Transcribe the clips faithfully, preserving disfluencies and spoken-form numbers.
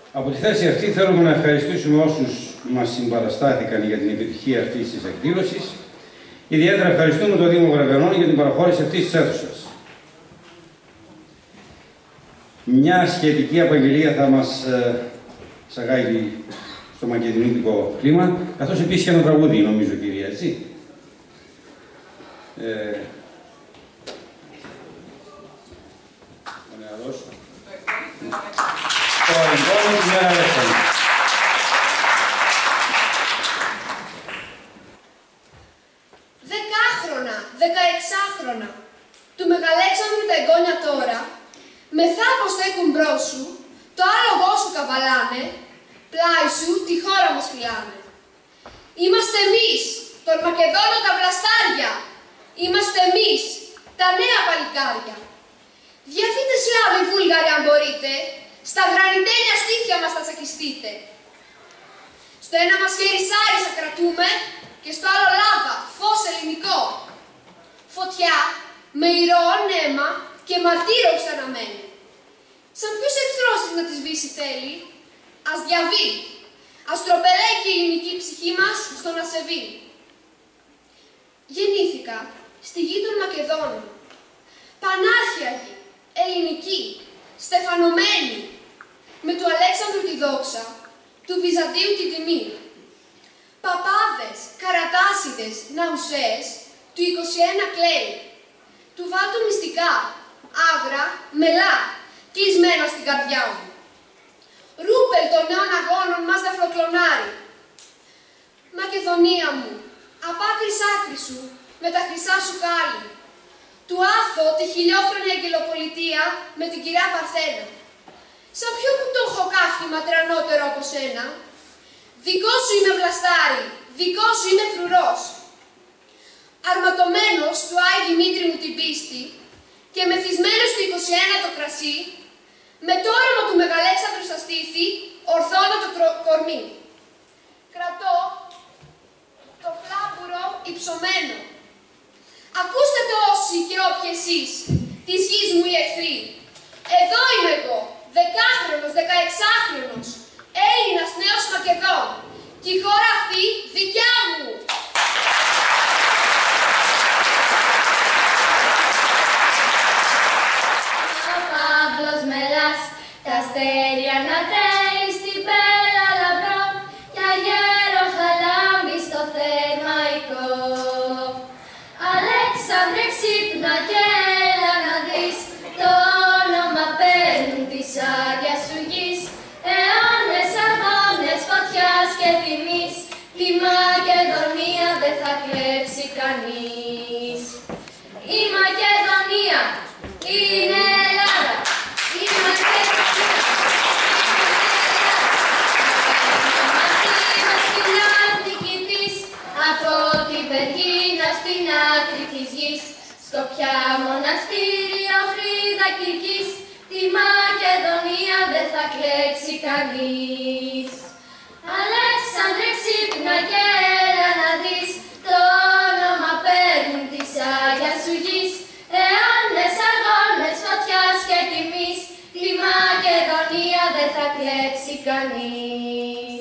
Από τη θέση αυτή θέλουμε να ευχαριστήσουμε όσους μας συμπαραστάθηκαν για την επιτυχία αυτής της εκδήλωσης. Ιδιαίτερα ευχαριστούμε τον Δήμο Γραβενών για την παραχώρηση αυτής της αίθουσας. Μια σχετική απαγγελία θα μας ε, σαγάγει στο μακεδονικό κλίμα, καθώς επίσης και ένα τραγούδι, νομίζω, κυρία, έτσι. Ε, Δεκάχρονα, δεκαεξάχρονα, του Μεγαλέξανδρου τα εγγόνια τώρα, μεθά πως στέκουν μπρος σου, το άλογο σου καβαλάνε, πλάι σου τη χώρα μας φυλάνε. Είμαστε εμείς, τον Μακεδόνο τα βλαστάρια, είμαστε εμείς, τα νέα παλικάρια. Διαφύτε Σλάβοι Βούλγαροι αν μπορείτε, στα γρανιτένια στήθια μας θα τσακιστείτε. Στο ένα μας χέρι σάρισα κρατούμε και στο άλλο λάβα, φως ελληνικό. Φωτιά με ηρωών αίμα και μαρτύρο ξαναμένη. Σαν ποιος εχθρός να τη σβήσει θέλει, ας διαβεί, ας τροπελέκει η ελληνική ψυχή μας στον ασεβή. Γεννήθηκα στη γη των Μακεδόνων, πανάρχιαγη, ελληνική, στεφανωμένη, με του Αλέξανδρου τη δόξα, του Βυζαντίου την τιμή. Παπάδες, καρατάσιδες, ναουσές, του είκοσι ένα κλαίει, του βάτου μυστικά, άγρα, μελά, κλεισμένα στην καρδιά μου. Ρούπελ των νέων αγώνων μας δαφροκλωνάρει. Μακεδονία μου, απ' άκρης άκρη σου, με τα χρυσά σου χάλη. Του άθω τη χιλιόχρονη αγγελοπολιτεία με την κυρά Παρθένα. Σαν ποιο που το έχω κάφημα τρανότερο από σένα. Δικό σου είμαι βλαστάρι, δικό σου είμαι φρουρός. Αρματωμένος του Άγιη Μήτρη μου την πίστη και μεθυσμένος του είκοσι ένα το κρασί, με το όνομα του Μεγαλέξανδρου στα στήθη, ορθώνω το κορμί. Κρατώ το φλάπουρο υψωμένο. Ακούστε το όσοι και όποιοι εσείς, της γης μου οι εχθροί. Εδώ είμαι εγώ, δεκάχρονος, δεκαεξάχρονος, Έλληνας νέος Μακεδόν, και η χώρα αυτή δικιά μου. Ο Παύλος Μελάς, τα αστέρια να τρέχει στην πέλα λαμπρό, κι αγέρο χαλάμι στο θερμαϊκό. Αλέξανδρε ξύπνα και έλα να δεις, το όνομα παίρνουν της Άγιας σου γης. Αιώνες, αγώνες, φωτιάς και τιμής, τη Μακεδονία δεν θα κλέψει κανείς. Η Μακεδονία είναι Ελλάδα, η Μακεδονία είναι βασιλιάς νικητής, από την Περγίνα στην άκρη της γης, Σκοπιά, μοναστήριο, Χρήδα, Κιλκής, τη Μακεδονία δεν θα κλέψει κανείς. Αλέξανδρε ξύπνα και έλα να δεις, το όνομα παίρνουν της Άγιας σου γης. Αιώνες, αγώνες, φωτιάς και τιμής, τη Μακεδονία δεν θα κλέψει κανείς.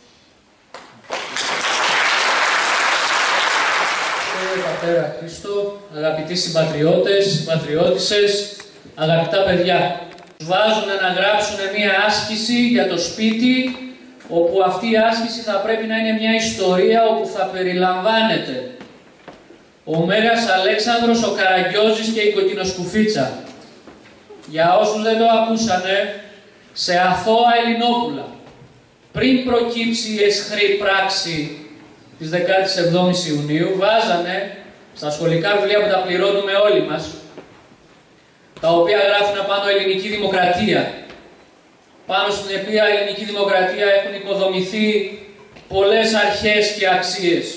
Κύριε Πατέρα Χρήστο, αγαπητοί συμπατριώτες, συμπατριώτισσες, αγαπητά παιδιά, τους βάζουν να γράψουν μία άσκηση για το σπίτι, όπου αυτή η άσκηση θα πρέπει να είναι μια ιστορία όπου θα περιλαμβάνεται ο Μέγας Αλέξανδρος, ο Καραγκιόζης και η Κοκκινοσκουφίτσα. Για όσους δεν το ακούσανε, σε αθώα Ελληνόπουλα, πριν προκύψει η αισχρή πράξη της δεκάτης εβδόμης Ιουνίου, βάζανε στα σχολικά βιβλία που τα πληρώνουμε όλοι μας, τα οποία γράφουν απάνω ελληνική δημοκρατία, πάνω στην οποία ελληνική δημοκρατία έχουν οικοδομηθεί πολλές αρχές και αξίες.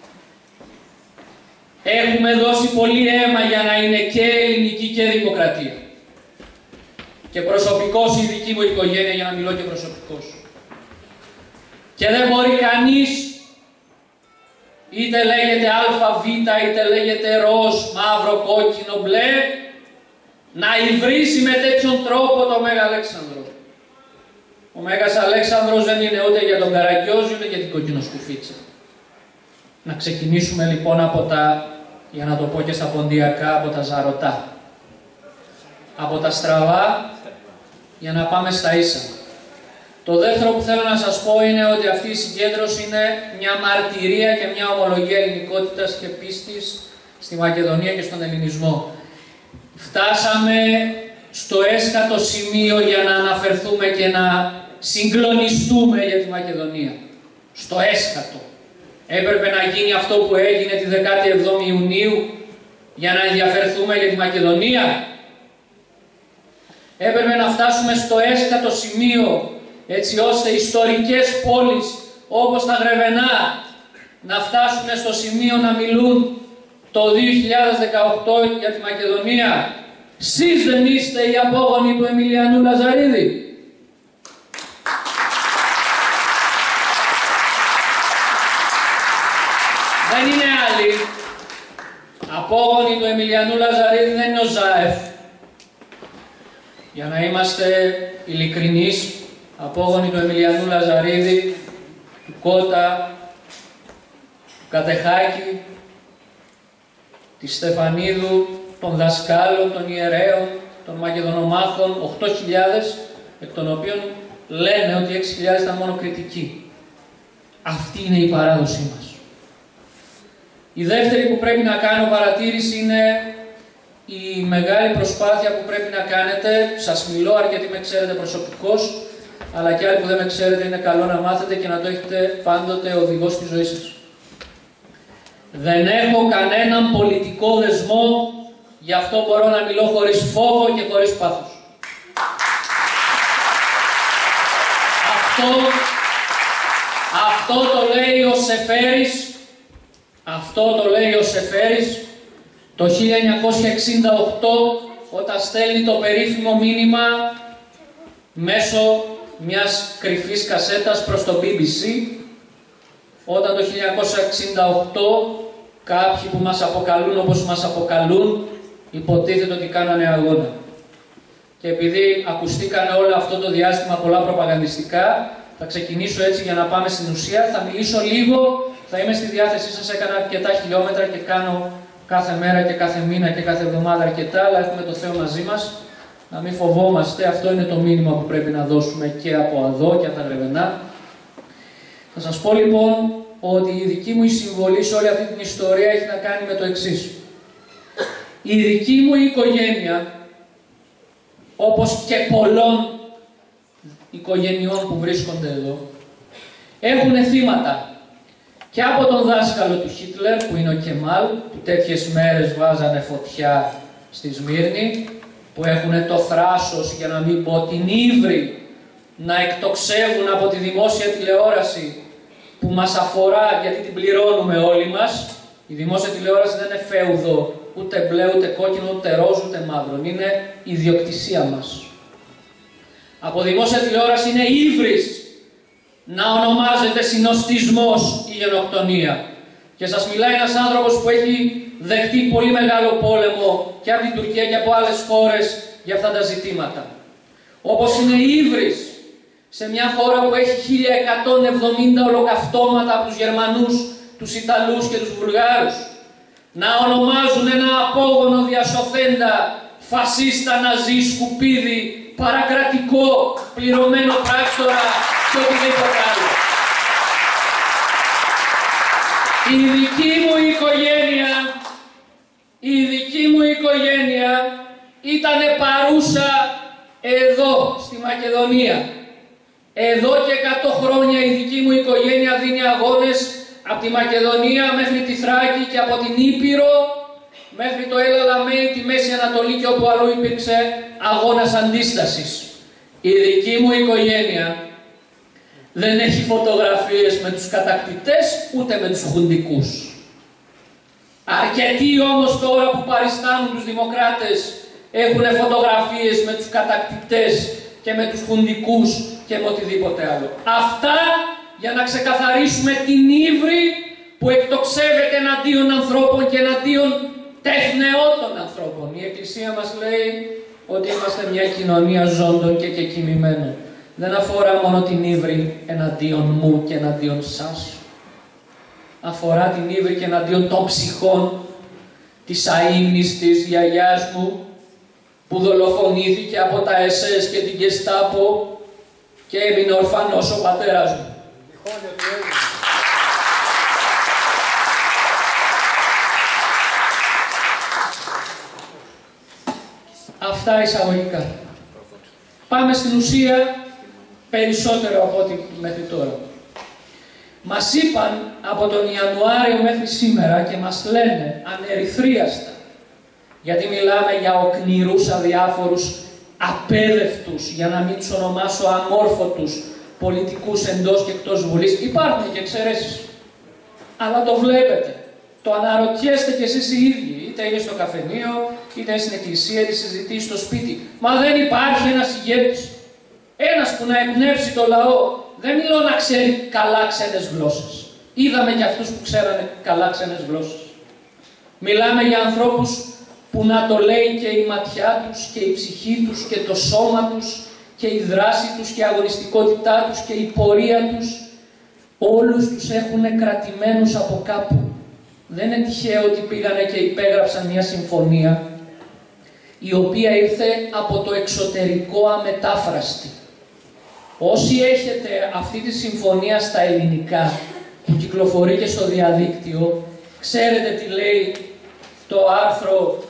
Έχουμε δώσει πολύ αίμα για να είναι και ελληνική και δημοκρατία. Και προσωπικός η δική μου οικογένεια, για να μιλώ και προσωπικός. Και δεν μπορεί κανείς, είτε λέγεται ΑΒ, είτε λέγεται ροζ, μαύρο, κόκκινο, μπλε, να υβρίσει με τέτοιον τρόπο το Μέγα Αλέξανδρο. Ο Ο Μέγας Αλέξανδρος δεν είναι ούτε για τον Καραγκιόζη ούτε για την κοκκινοσκουφίτσα. Να ξεκινήσουμε λοιπόν από τα, για να το πω και στα ποντιακά, από τα ζαρωτά. Από τα στραβά για να πάμε στα ίσα. Το δεύτερο που θέλω να σας πω είναι ότι αυτή η συγκέντρωση είναι μια μαρτυρία και μια ομολογία ελληνικότητας και πίστης στη Μακεδονία και στον ελληνισμό. Φτάσαμε στο έσχατο σημείο για να αναφερθούμε και να συγκλονιστούμε για τη Μακεδονία. Στο έσχατο. Έπρεπε να γίνει αυτό που έγινε τη δεκάτη εβδόμη Ιουνίου για να ενδιαφερθούμε για τη Μακεδονία. Έπρεπε να φτάσουμε στο έσχατο σημείο έτσι ώστε ιστορικές πόλεις όπως τα Γρεβενά να φτάσουν στο σημείο να μιλούν το δύο χιλιάδες δεκαοκτώ για τη Μακεδονία. Σεις δεν είστε οι απόγονοι του Εμιλιανού Λαζαρίδη? Δεν είναι άλλοι. Απόγονοι του Εμιλιανού Λαζαρίδη δεν είναι ο Ζάεφ. Για να είμαστε ειλικρινείς, απόγονοι του Εμιλιανού Λαζαρίδη, του Κώτα, του Κατεχάκη, της Στεφανίδου, των δασκάλων, των ιερέων, των Μακεδονομάχων, οκτώ χιλιάδες, εκ των οποίων λένε ότι έξι χιλιάδες ήταν μόνο κριτικοί. Αυτή είναι η παράδοσή μας. Η δεύτερη που πρέπει να κάνω παρατήρηση είναι η μεγάλη προσπάθεια που πρέπει να κάνετε. Σας μιλώ αρκετοί με ξέρετε προσωπικώς, αλλά και άλλοι που δεν με ξέρετε είναι καλό να μάθετε και να το έχετε πάντοτε οδηγό στη ζωή σας. Δεν έχω κανέναν πολιτικό δεσμό, γι' αυτό μπορώ να μιλώ χωρίς φόβο και χωρίς πάθος. Αυτό, αυτό το λέει ο Σεφέρης, αυτό το λέει ο Σεφέρης το χίλια εννιακόσια εξήντα οκτώ όταν στέλνει το περίφημο μήνυμα μέσω μιας κρυφής κασέτας προς το μπι μπι σι, όταν το χίλια εννιακόσια εξήντα οκτώ κάποιοι που μας αποκαλούν όπως μας αποκαλούν υποτίθεται ότι κάνανε αγώνα. Και επειδή ακουστήκανε όλο αυτό το διάστημα πολλά προπαγανδιστικά, θα ξεκινήσω έτσι για να πάμε στην ουσία. Θα μιλήσω λίγο, θα είμαι στη διάθεσή σας, έκανα αρκετά χιλιόμετρα και κάνω κάθε μέρα και κάθε μήνα και κάθε εβδομάδα αρκετά, αλλά έχουμε το Θεό μαζί μας. Να μην φοβόμαστε, αυτό είναι το μήνυμα που πρέπει να δώσουμε και από εδώ και από τα Γρεβενά. Θα σας πω λοιπόν ότι η δική μου η συμβολή σε όλη αυτή την ιστορία έχει να κάνει με το εξής. Η δική μου οικογένεια, όπως και πολλών οικογενειών που βρίσκονται εδώ, έχουν θύματα. Και από τον δάσκαλο του Χίτλερ, που είναι ο Κεμάλ, που τέτοιες μέρες βάζανε φωτιά στη Σμύρνη, που έχουν το θράσος, για να μην πω την ύβρη, να εκτοξεύουν από τη δημόσια τηλεόραση που μας αφορά γιατί την πληρώνουμε όλοι μας. Η δημόσια τηλεόραση δεν είναι φέουδο, ούτε μπλε, ούτε κόκκινο, ούτε ροζ, ούτε μαύρο. Είναι ιδιοκτησία μας. Από δημόσια τηλεόραση είναι ύβρις να ονομάζεται συνοστισμός η γενοκτονία. Και σας μιλάει ένας άνθρωπος που έχει δεχτεί πολύ μεγάλο πόλεμο και από την Τουρκία και από άλλες χώρες για αυτά τα ζητήματα. Όπως είναι ύβρις σε μια χώρα που έχει χίλια εκατόν εβδομήντα ολοκαυτώματα από τους Γερμανούς, τους Ιταλούς και τους Βουλγάρους, να ονομάζουν ένα απόγονο διασωθέντα φασίστα, ναζί, σκουπίδι, παρακρατικό, πληρωμένο πράκτορα και οτιδήποτε άλλο. Η δική μου οικογένεια, η δική μου οικογένεια ήταν παρούσα εδώ, στη Μακεδονία. Εδώ και εκατό χρόνια η δική μου οικογένεια δίνει αγώνες από τη Μακεδονία μέχρι τη Θράκη και από την Ήπειρο μέχρι το Ελαλαμέι, τη Μέση Ανατολή και όπου αλλού υπήρξε αγώνας αντίστασης. Η δική μου οικογένεια δεν έχει φωτογραφίες με τους κατακτητές ούτε με τους χουντικούς. Αρκετοί όμως τώρα που παριστάνουν τους δημοκράτες έχουν φωτογραφίες με τους κατακτητές και με τους χουντικούς και με οτιδήποτε άλλο. Αυτά για να ξεκαθαρίσουμε την ύβρη που εκτοξεύεται εναντίον ανθρώπων και εναντίον τεθνεώτων ανθρώπων. Η Εκκλησία μας λέει ότι είμαστε μια κοινωνία ζώντων και κεκοιμημένων. δεν αφορά μόνο την ύβρι εναντίον μου και εναντίον σας. Αφορά την ύβρι και εναντίον των ψυχών της αείμνης της γιαγιάς μου, που δολοφονήθηκε από τα ες ες και την Γκεστάπο και έμεινε ορφανός ο πατέρας μου. Αυτά εισαγωγικά. Πάμε στην ουσία περισσότερο από ό,τι μέχρι τώρα. Μας είπαν από τον Ιανουάριο μέχρι σήμερα και μας λένε ανερυθρίαστα, γιατί μιλάμε για οκνηρούς, αδιάφορους, απέδευτους, για να μην τους ονομάσω αμόρφωτους πολιτικούς εντός και εκτός Βουλής. Υπάρχουν και εξαιρέσεις. Αλλά το βλέπετε. Το αναρωτιέστε κι εσείς οι ίδιοι, είτε είναι στο καφενείο, είτε είναι στην εκκλησία, είτε συζητήσει στο σπίτι. Μα δεν υπάρχει ένας ηγέτης. Ένας που να εμπνεύσει το λαό. Δεν μιλώ να ξέρει καλά ξένες γλώσσες. Είδαμε κι αυτούς που ξέρανε καλά ξένες γλώσσες. Μιλάμε για ανθρώπους που να το λέει και η ματιά τους και η ψυχή τους και το σώμα τους και η δράση τους και η αγωνιστικότητά τους και η πορεία τους. Όλους τους έχουν κρατημένους από κάπου. Δεν είναι τυχαίο ότι πήγανε και υπέγραψαν μια συμφωνία η οποία ήρθε από το εξωτερικό αμετάφραστη. Όσοι έχετε αυτή τη συμφωνία στα ελληνικά που κυκλοφορεί και στο διαδίκτυο, ξέρετε τι λέει το άρθρο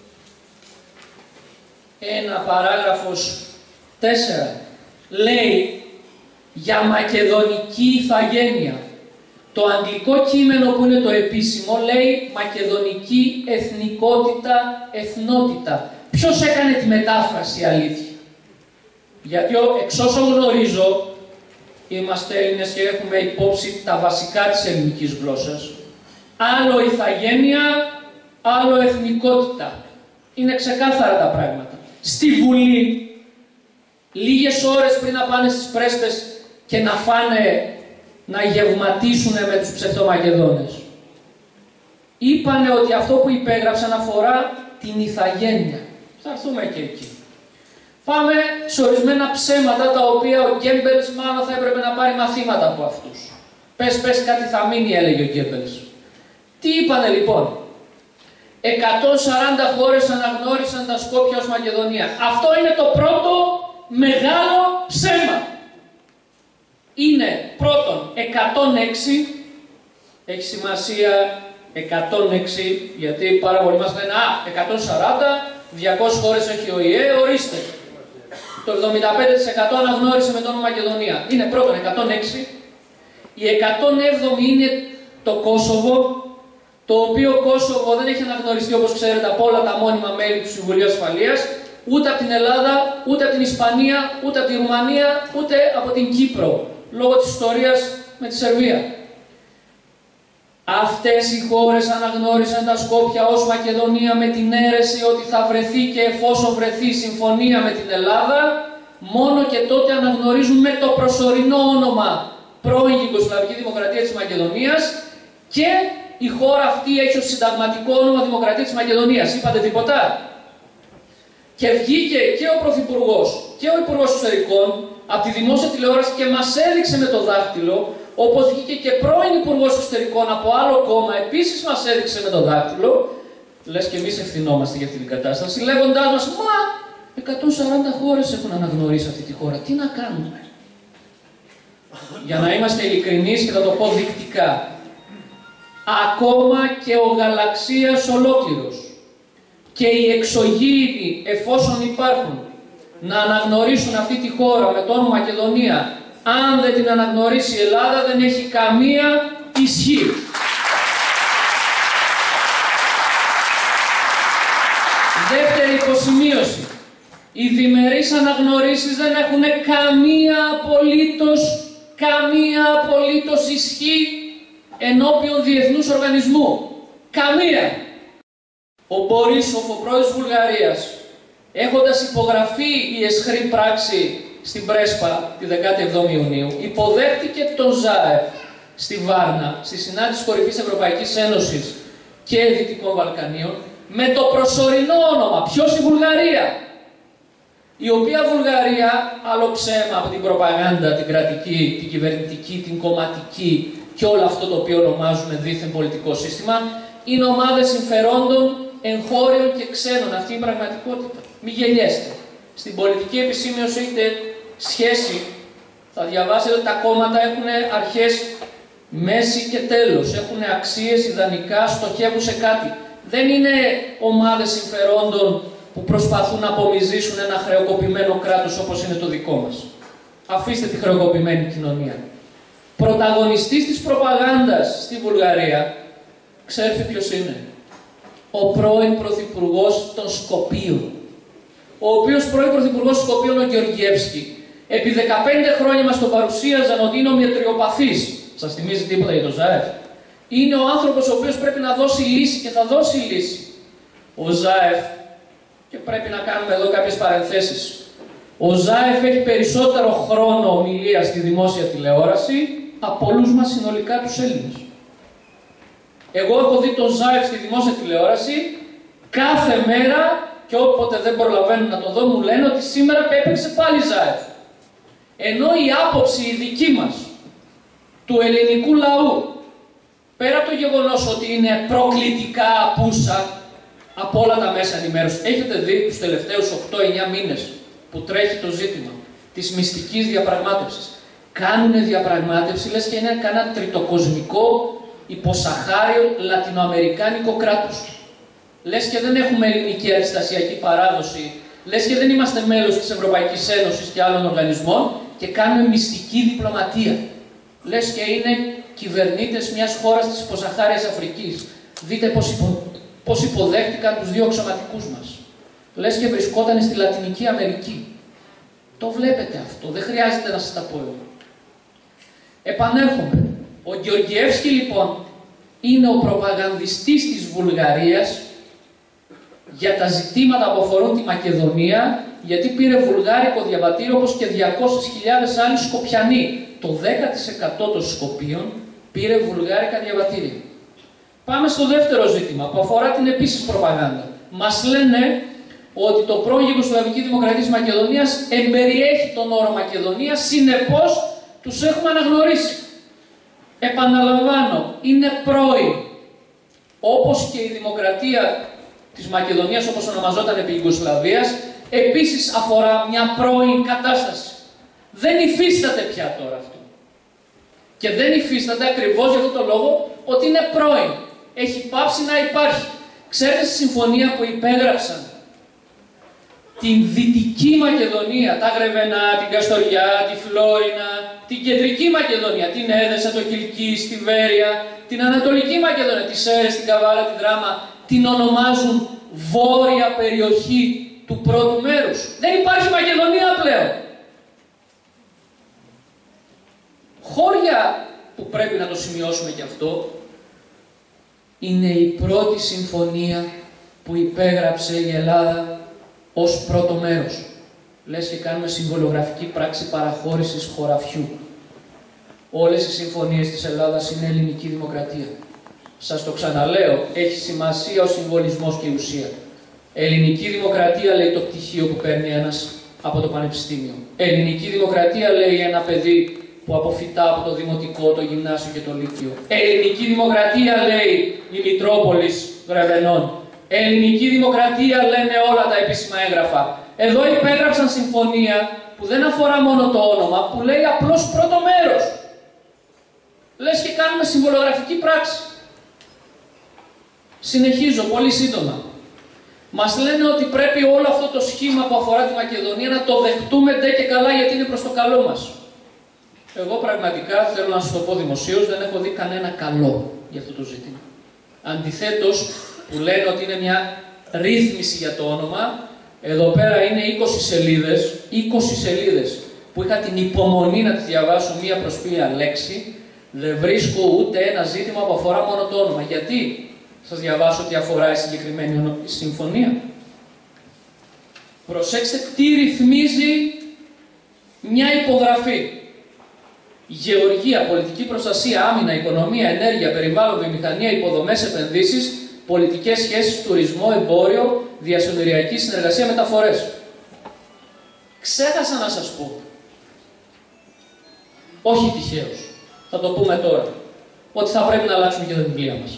ένα παράγραφος τέσσερα. Λέει για μακεδονική ηθαγένεια. Το αγγλικό κείμενο που είναι το επίσημο λέει μακεδονική εθνικότητα, εθνότητα. Ποιος έκανε τη μετάφραση, αλήθεια? Γιατί εξ όσων γνωρίζω, είμαστε Έλληνες και έχουμε υπόψη τα βασικά της ελληνικής γλώσσας. Άλλο ηθαγένεια, άλλο εθνικότητα. Είναι ξεκάθαρα τα πράγματα. Στη Βουλή, λίγες ώρες πριν να πάνε στις πρέσπες και να φάνε, να γευματίσουν με τους ψευτομακεδόνες, είπανε ότι αυτό που υπέγραψαν αφορά την ηθαγένεια. Θα έρθουμε και εκεί. Πάμε σε ορισμένα ψέματα τα οποία ο Γκέμπελς μάλλον θα έπρεπε να πάρει μαθήματα από αυτούς. Πες, πες κάτι θα μείνει, έλεγε ο Γκέμπελς. Τι είπανε λοιπόν? εκατόν σαράντα χώρες αναγνώρισαν τα Σκόπια ως Μακεδονία. Αυτό είναι το πρώτο μεγάλο ψέμα. Είναι πρώτον εκατόν έξι, έχει σημασία εκατόν έξι, γιατί πάρα πολλοί μας λένε α, εκατόν σαράντα, διακόσιες χώρες έχει ο ΙΕ, ορίστε. Το εβδομήντα πέντε τοις εκατό αναγνώρισε με το όνομα Μακεδονία. Είναι πρώτον εκατόν έξι. Η εκατόν έβδομη είναι το Κόσοβο, το οποίο Κόσοβο δεν έχει αναγνωριστεί, όπως ξέρετε, από όλα τα μόνιμα μέλη του Συμβουλίου Ασφαλείας, ούτε από την Ελλάδα, ούτε από την Ισπανία, ούτε από τη Ρουμανία, ούτε από την Κύπρο, λόγω της ιστορίας με τη Σερβία. Αυτές οι χώρες αναγνώρισαν τα Σκόπια ως Μακεδονία με την αίρεση ότι θα βρεθεί και εφόσον βρεθεί συμφωνία με την Ελλάδα, μόνο και τότε αναγνωρίζουν με το προσωρινό όνομα πρώην Ιουγκοσλαβική Δημοκρατία της Μακεδονίας και η χώρα αυτή έχει ως συνταγματικό όνομα Δημοκρατία της Μακεδονίας. Είπατε τίποτα? Και βγήκε και ο Πρωθυπουργός και ο Υπουργός Εξωτερικών από τη δημόσια τηλεόραση και μας έδειξε με το δάχτυλο, όπως βγήκε και πρώην Υπουργός Εξωτερικών από άλλο κόμμα, επίσης μας έδειξε με το δάχτυλο, λες και εμείς ευθυνόμαστε για αυτή την κατάσταση, λέγοντάς μας, μα εκατόν σαράντα χώρες έχουν αναγνωρίσει αυτή τη χώρα, τι να κάνουμε? Για να είμαστε ειλικρινείς και θα το πω δεικτικά, ακόμα και ο γαλαξίας ολόκληρος και οι εξωγήινοι, εφόσον υπάρχουν, να αναγνωρίσουν αυτή τη χώρα με το όνομα Μακεδονία, αν δεν την αναγνωρίσει η Ελλάδα, δεν έχει καμία ισχύ. Δεύτερη υποσημείωση. Οι διμερείς αναγνωρίσεις δεν έχουν καμία απολύτως, καμία απολύτως ισχύ ενώπιον διεθνούς οργανισμού. Καμία. Ο Μπορίσοφ, ο πρόεδρος της Βουλγαρίας, έχοντας υπογραφεί η αισχρή πράξη στην Πρέσπα τη δεκάτη εβδόμη Ιουνίου, υποδέχτηκε τον Ζάεφ στη Βάρνα, στη συνάντηση κορυφής Ευρωπαϊκής Ένωσης και Δυτικών Βαλκανίων, με το προσωρινό όνομα. Ποιος? Η Βουλγαρία. η οποία Βουλγαρία, άλλο ψέμα από την προπαγάνδα, την κρατική, την κυβερνητική, την κομματική και όλο αυτό το οποίο ονομάζουμε δίθεν πολιτικό σύστημα, είναι ομάδες συμφερόντων εγχώριων και ξένων. Αυτή είναι η πραγματικότητα. Μην γελιέστε. Στην πολιτική επισήμιωση έχετε σχέση, θα διαβάσετε ότι τα κόμματα έχουν αρχές, μέση και τέλος. Έχουν αξίες, ιδανικά, στοχεύουν σε κάτι. Δεν είναι ομάδες συμφερόντων που προσπαθούν να απομυζήσουν ένα χρεοκοπημένο κράτος όπως είναι το δικό μας. Αφήστε τη χρεοκοπημένη κοινωνία. Πρωταγωνιστής της προπαγάνδας στη Βουλγαρία, ξέρετε ποιος είναι? Ο πρώην πρωθυπουργός των Σκοπίων. Ο οποίος πρώην πρωθυπουργός των Σκοπίων, ο Γεωργιεύσκη, επί δεκαπέντε χρόνια μας τον παρουσίαζαν ότι είναι ομοιοτριοπαθής. Σας θυμίζει τίποτα για τον Ζάεφ? Είναι ο άνθρωπος ο οποίος πρέπει να δώσει λύση και θα δώσει λύση. Ο Ζάεφ, και πρέπει να κάνουμε εδώ κάποιες παρενθέσεις, ο Ζάεφ έχει περισσότερο χρόνο ομιλίας στη δημόσια τηλεόραση από όλους μας συνολικά τους Έλληνες. Εγώ έχω δει τον Ζάεφ στη δημόσια τηλεόραση κάθε μέρα και όποτε δεν προλαβαίνουν να το δω μου λένε ότι σήμερα έπαιξε πάλι Ζάεφ. Ενώ η άποψη η δική μας, του ελληνικού λαού, πέρα από το γεγονός ότι είναι προκλητικά απούσα από όλα τα μέσα ενημέρωσης, έχετε δει τους τελευταίους οκτώ εννιά μήνες που τρέχει το ζήτημα της μυστικής διαπραγμάτευσης. Κάνουνε διαπραγμάτευση, λες και είναι κανένα τριτοκοσμικό, υποσαχάριο, λατινοαμερικάνικο κράτος. Λες και δεν έχουμε ελληνική αριστασιακή παράδοση, λες και δεν είμαστε μέλος της Ευρωπαϊκής Ένωσης και άλλων οργανισμών και κάνουμε μυστική διπλωματία. Λες και είναι κυβερνήτες μιας χώρας της υποσαχάριας Αφρικής. Δείτε πώς, υπο... πώς υποδέχτηκαν τους δύο αξιωματικούς μας. Λες και βρισκόταν στη Λατινική Αμερική. Το βλέπετε αυτό, δεν χρειάζεται να σας τα πω εγώ. Επανέρχομαι. Ο Γεωργιεύσκη λοιπόν είναι ο προπαγανδιστής της Βουλγαρίας για τα ζητήματα που αφορούν τη Μακεδονία, γιατί πήρε βουλγάρικο διαβατήριο όπως και διακόσιες χιλιάδες άλλοι Σκοπιανοί. Το δέκα τοις εκατό των Σκοπίων πήρε βουλγάρικα διαβατήρια. Πάμε στο δεύτερο ζήτημα που αφορά την επίσης προπαγάνδα. Μας λένε ότι το πρώην Ιουγκοσλαβική Δημοκρατία της Μακεδονίας εμπεριέχει τον όρο Μακεδονία, συνεπώς τους έχουμε αναγνωρίσει. Επαναλαμβάνω, είναι πρώην. Όπως και η Δημοκρατία της Μακεδονίας, όπως ονομαζόταν επί Ιουγκοσλαβίας, επίσης αφορά μια πρώην κατάσταση. Δεν υφίσταται πια τώρα αυτό. Και δεν υφίσταται ακριβώς για αυτό το λόγο ότι είναι πρώην. Έχει πάψει να υπάρχει. Ξέρετε στη συμφωνία που υπέγραψαν την Δυτική Μακεδονία, τα Γρεβενά, την Καστοριά, τη Φλόρινα, την Κεντρική Μακεδονία, την Έδεσα, το Κιλκί, τη Βέρεια, την Ανατολική Μακεδονία, τη Σέρες, την Καβάλα, την Δράμα, την ονομάζουν βόρεια περιοχή του πρώτου μέρους. Δεν υπάρχει Μακεδονία πλέον. Χώρια που πρέπει να το σημειώσουμε και αυτό, είναι η πρώτη συμφωνία που υπέγραψε η Ελλάδα ως πρώτο μέρος. Λες και κάνουμε συμβολογραφική πράξη παραχώρησης χωραφιού. Όλες οι συμφωνίες της Ελλάδας είναι ελληνική δημοκρατία. Σας το ξαναλέω, έχει σημασία ο συμβολισμός και η ουσία. Ελληνική δημοκρατία λέει το πτυχίο που παίρνει ένας από το πανεπιστήμιο. Ελληνική δημοκρατία λέει ένα παιδί που αποφυτά από το δημοτικό, το γυμνάσιο και το λύκειο. Ελληνική δημοκρατία λέει η Μητρόπολης Γρεβενών. Ελληνική δημοκρατία λένε όλα τα επίσημα έγγραφα. Εδώ υπέγραψαν συμφωνία που δεν αφορά μόνο το όνομα, που λέει απλώς πρώτο μέρος. Λες και κάνουμε συμβολογραφική πράξη. Συνεχίζω πολύ σύντομα. Μας λένε ότι πρέπει όλο αυτό το σχήμα που αφορά τη Μακεδονία να το δεχτούμε ντε και καλά γιατί είναι προς το καλό μας. Εγώ πραγματικά θέλω να σας το πω δημοσίως, δεν έχω δει κανένα καλό για αυτό το ζήτημα. Αντιθέτως, που λένε ότι είναι μια ρύθμιση για το όνομα, εδώ πέρα είναι είκοσι σελίδες, είκοσι σελίδες που είχα την υπομονή να τη διαβάσω μία προς μία λέξη, δεν βρίσκω ούτε ένα ζήτημα που αφορά μόνο το όνομα. Γιατί σας διαβάσω τι αφορά η συγκεκριμένη συμφωνία. Προσέξτε τι ρυθμίζει μια υπογραφή. Γεωργία, πολιτική προστασία, άμυνα, οικονομία, ενέργεια, περιβάλλον, βιομηχανία, υποδομές, επενδύσεις, πολιτικές σχέσεις, τουρισμό, εμπόριο, διασυνοριακή συνεργασία, μεταφορές. Ξέχασα να σας πω. Όχι τυχαίως. Θα το πούμε τώρα. Ότι θα πρέπει να αλλάξουμε και τα βιβλία μας.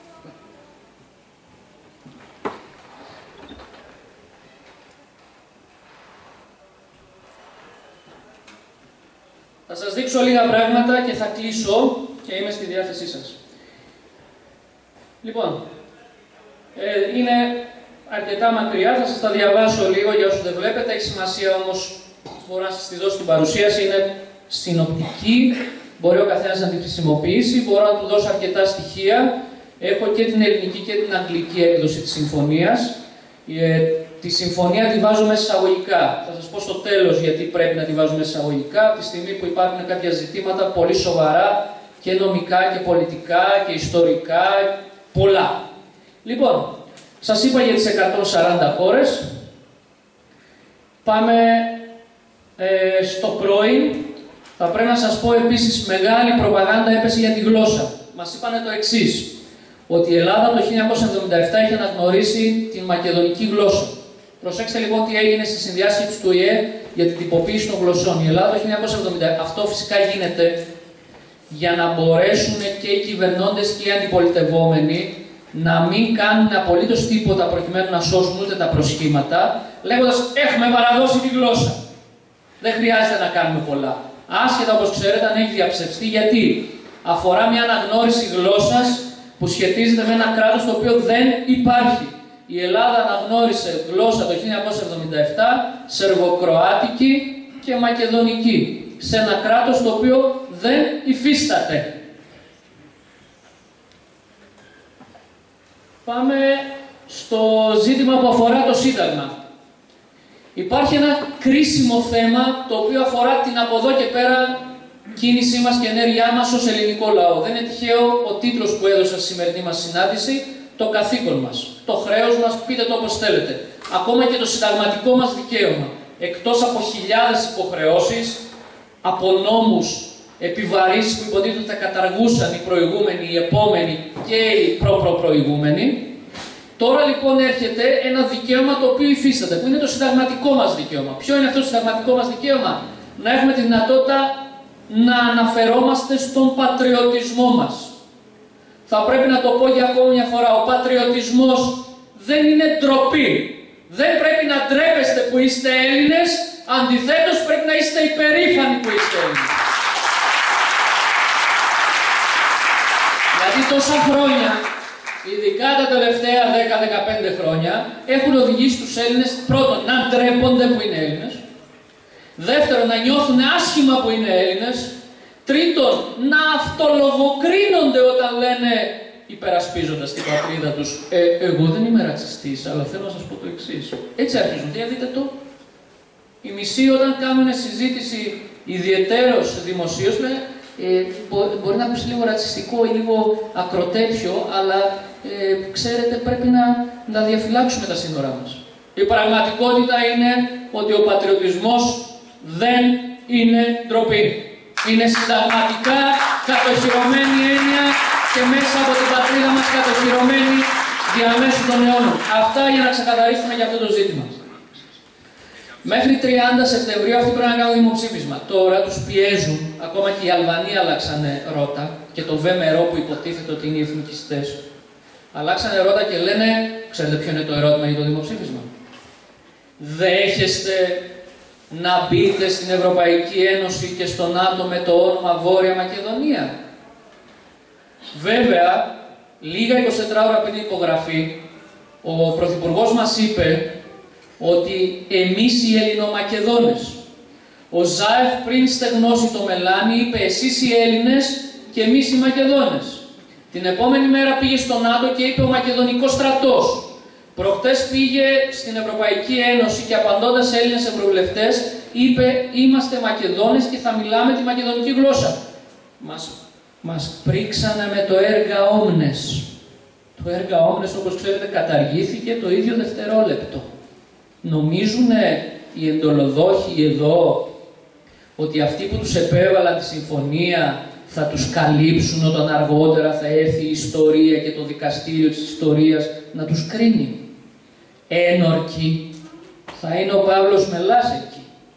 Θα σας δείξω λίγα πράγματα και θα κλείσω και είμαι στη διάθεσή σας. Λοιπόν, ε, είναι αρκετά μακριά, θα σας τα διαβάσω λίγο για όσους δεν βλέπετε, έχει σημασία όμως, μπορώ να σας τη δώσω την παρουσίαση, είναι συνοπτική, μπορεί ο καθένας να τη χρησιμοποιήσει, μπορώ να του δώσω αρκετά στοιχεία, έχω και την ελληνική και την αγγλική έκδοση της συμφωνίας. Ε, τη συμφωνία τη βάζω μέσα εισαγωγικά. Θα σας πω στο τέλος γιατί πρέπει να τη βάζω μέσα εισαγωγικά, από τη στιγμή που υπάρχουν κάποια ζητήματα πολύ σοβαρά και νομικά και πολιτικά και ιστορικά, πολλά. Λοιπόν, σας είπα για τις εκατόν σαράντα χώρες. Πάμε ε, στο πρώην. Θα πρέπει να σας πω επίσης, μεγάλη προπαγάνδα έπεσε για τη γλώσσα. Μας είπανε το εξής, ότι η Ελλάδα το χίλια εννιακόσια εβδομήντα επτά είχε αναγνωρίσει την μακεδονική γλώσσα. Προσέξτε λοιπόν τι έγινε στη συνδιάσκεψη του Ο Ε Ε για την τυποποίηση των γλωσσών. Η Ελλάδα το χίλια εννιακόσια εβδομήντα επτά, αυτό φυσικά γίνεται για να μπορέσουν και οι κυβερνώντες και οι αντιπολιτευόμενοι να μην κάνουν απολύτως τίποτα προκειμένου να σώσουν ούτε τα προσχήματα, λέγοντας έχουμε παραδώσει τη γλώσσα. Δεν χρειάζεται να κάνουμε πολλά. Άσχετα, όπως ξέρετε, αν έχει διαψευστεί, γιατί αφορά μια αναγνώριση γλώσσας που σχετίζεται με ένα κράτος το οποίο δεν υπάρχει. Η Ελλάδα αναγνώρισε γλώσσα το χίλια εννιακόσια εβδομήντα επτά, σερβοκροάτικη και μακεδονική, σε ένα κράτος το οποίο δεν υφίσταται. Πάμε στο ζήτημα που αφορά το Σύνταγμα. Υπάρχει ένα κρίσιμο θέμα το οποίο αφορά την από εδώ και πέρα κίνησή μας και ενέργειά μας ως ελληνικό λαό. Δεν είναι τυχαίο ο τίτλος που έδωσα στη σημερινή μας συνάντηση, το καθήκον μας, το χρέος μας, πείτε το όπως θέλετε. Ακόμα και το συνταγματικό μας δικαίωμα. Εκτός από χιλιάδες υποχρεώσεις, από νόμους, επιβαρύσεις που υποτίθεται ότι θα καταργούσαν οι προηγούμενοι, οι επόμενοι και οι προ-προ-προηγούμενοι. Τώρα λοιπόν έρχεται ένα δικαίωμα το οποίο υφίσταται, που είναι το συνταγματικό μας δικαίωμα. Ποιο είναι αυτό το συνταγματικό μας δικαίωμα? Να έχουμε τη δυνατότητα να αναφερόμαστε στον πατριωτισμό μας. Θα πρέπει να το πω για ακόμη μια φορά, ο πατριωτισμός δεν είναι ντροπή. Δεν πρέπει να ντρέπεστε που είστε Έλληνες, αντιθέτως πρέπει να είστε υπερήφανοι που είστε Έλληνες. Γιατί τόσα χρόνια, ειδικά τα τελευταία δέκα με δεκαπέντε χρόνια, έχουν οδηγήσει τους Έλληνες πρώτον να ντρέπονται που είναι Έλληνες, δεύτερον να νιώθουν άσχημα που είναι Έλληνες, τρίτον να αυτολογοκρίνονται όταν λένε, υπερασπίζοντας την πατρίδα τους, ε, εγώ δεν είμαι ρατσιστής, αλλά θέλω να σας πω το εξής. Έτσι αρχίζουν. Για δείτε το. Οι μισοί όταν κάνουν συζήτηση ιδιαιτέρως δημοσίως, ε, μπορεί να ακούσει λίγο ρατσιστικό ή λίγο ακροτέτιο, αλλά ε, ξέρετε πρέπει να, να διαφυλάξουμε τα σύνορά μας. Η πραγματικότητα είναι ότι ο πατριωτισμός δεν είναι ντροπή. Είναι συνταγματικά κατοχυρωμένη έννοια και μέσα από την πατρίδα μας κατοχυρωμένη διαμέσου των αιώνων. Αυτά για να ξεκαθαρίσουμε για αυτό το ζήτημα. Μέχρι τριάντα Σεπτεμβρίου αυτοί πρέπει να κάνουν δημοψήφισμα. Τώρα τους πιέζουν, ακόμα και οι Αλβανοί αλλάξανε ρότα και το ΒΜΡΟ που υποτίθεται ότι είναι οι εθνικιστές. Αλλάξανε ρότα και λένε, ξέρετε ποιο είναι το ερώτημα για το δημοψήφισμα? Δέχεστε να μπείτε στην Ευρωπαϊκή Ένωση και στο ΝΑΤΟ με το όνομα Βόρεια Μακεδονία? Βέβαια, λίγα εικοσιτέσσερις ώρα πριν την υπογραφή, ο Πρωθυπουργός μας είπε ότι εμείς οι Ελληνομακεδόνες, ο Ζάεφ πριν στεγνώσει το μελάνι είπε εσείς οι Έλληνες και εμείς οι Μακεδόνες. Την επόμενη μέρα πήγε στο ΝΑΤΟ και είπε ο Μακεδονικός στρατός. Προχτές πήγε στην Ευρωπαϊκή Ένωση και απαντώντας σε Έλληνες ευρωβουλευτές είπε είμαστε Μακεδόνες και θα μιλάμε τη μακεδονική γλώσσα. Μας, μας πρίξανε με το έργα όμνες. Το έργα όμνες, όπως ξέρετε, καταργήθηκε το ίδιο δευτερόλεπτο. Νομίζουν οι εντολοδόχοι εδώ ότι αυτοί που τους επέβαλαν τη συμφωνία θα τους καλύψουν όταν αργότερα θα έρθει η ιστορία και το δικαστήριο της ιστορίας να τους κρίνει? Ένορκοι θα είναι ο Παύλος Μελάς εκεί.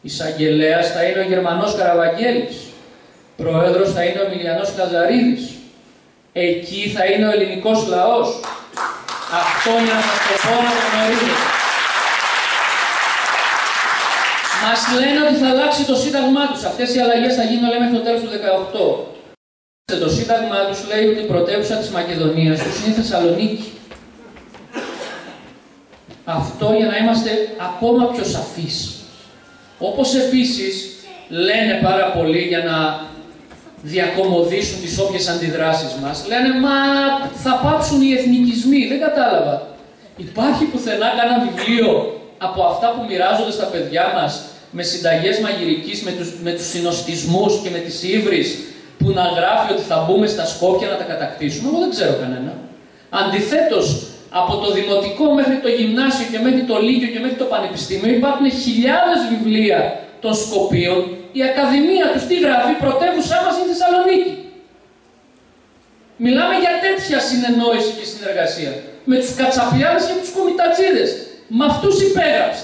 Εισαγγελέας θα είναι ο Γερμανός Καραβαγγέλης. Πρόεδρος θα είναι ο Εμιλιανός Λαζαρίδης. Εκεί θα είναι ο ελληνικός λαός. Αυτό για να σας το πω να το γνωρίζετε. Μας λένε ότι θα αλλάξει το σύνταγμά τους. Αυτές οι αλλαγές θα γίνουν λέμε μέχρι το τέλος του δεκαοκτώ. Το σύνταγμά τους λέει ότι η πρωτεύουσα της Μακεδονίας τους είναι η Θεσσαλονίκη. Αυτό για να είμαστε ακόμα πιο σαφείς. Όπως επίσης λένε πάρα πολλοί για να διακομωδήσουν τις όποιες αντιδράσεις μας, λένε μα θα πάψουν οι εθνικισμοί. Δεν κατάλαβα. Υπάρχει πουθενά κανένα βιβλίο από αυτά που μοιράζονται στα παιδιά μας με συνταγές μαγειρικής, με τους, με τους συνοστισμούς και με τις ύβρις που να γράφει ότι θα μπούμε στα Σκόπια να τα κατακτήσουμε? Εγώ δεν ξέρω κανένα. Αντιθέτως, από το δημοτικό μέχρι το γυμνάσιο και μέχρι το λύκειο και μέχρι το πανεπιστήμιο υπάρχουν χιλιάδες βιβλία των Σκοπίων. Η Ακαδημία τους τι γράφει? Η πρωτεύουσά μας είναι η Θεσσαλονίκη. Μιλάμε για τέτοια συνεννόηση και συνεργασία. Με τους Κατσαπιάδες και με τους Κομιτατζίδες. Με αυτούς υπέγραψα.